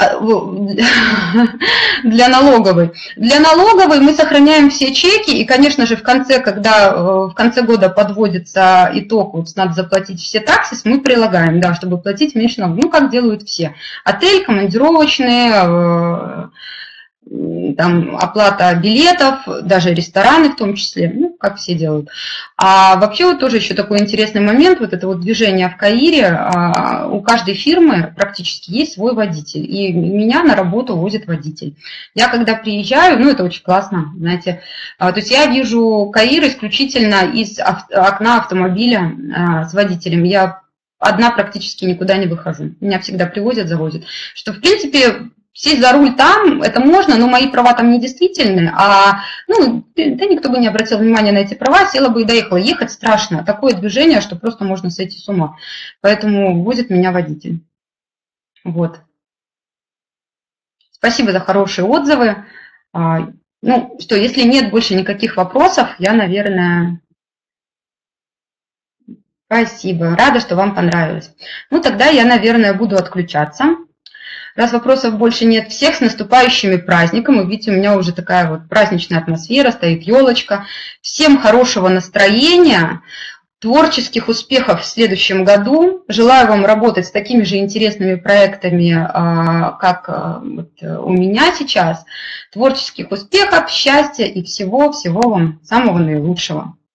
для налоговой. Для налоговой мы сохраняем все чеки, и, конечно же, в конце, когда в конце года подводится итог, вот надо заплатить все таксы, мы прилагаем, да, чтобы платить меньше налогов. Ну, как делают все. Отель, командировочные, там оплата билетов, даже рестораны в том числе, ну, как все делают. А вообще вот тоже еще такой интересный момент, вот это вот движение в Каире, у каждой фирмы практически есть свой водитель, и меня на работу возит водитель. Я когда приезжаю, ну, это очень классно, знаете, то есть я вижу Каир исключительно из окна автомобиля с водителем, я одна практически никуда не выхожу, меня всегда привозят, завозят, что, в принципе, сесть за руль там, это можно, но мои права там не действительны, а, ну, да никто бы не обратил внимания на эти права, села бы и доехала. Ехать страшно, такое движение, что просто можно сойти с ума. Поэтому возит меня водитель. Вот. Спасибо за хорошие отзывы. Ну, что, если нет больше никаких вопросов, я, наверное... Спасибо, рада, что вам понравилось. Ну, тогда я, наверное, буду отключаться. Раз вопросов больше нет, всех с наступающими праздником. Вы видите, у меня уже такая вот праздничная атмосфера, стоит елочка. Всем хорошего настроения, творческих успехов в следующем году. Желаю вам работать с такими же интересными проектами, как у меня сейчас. Творческих успехов, счастья и всего-всего вам самого наилучшего.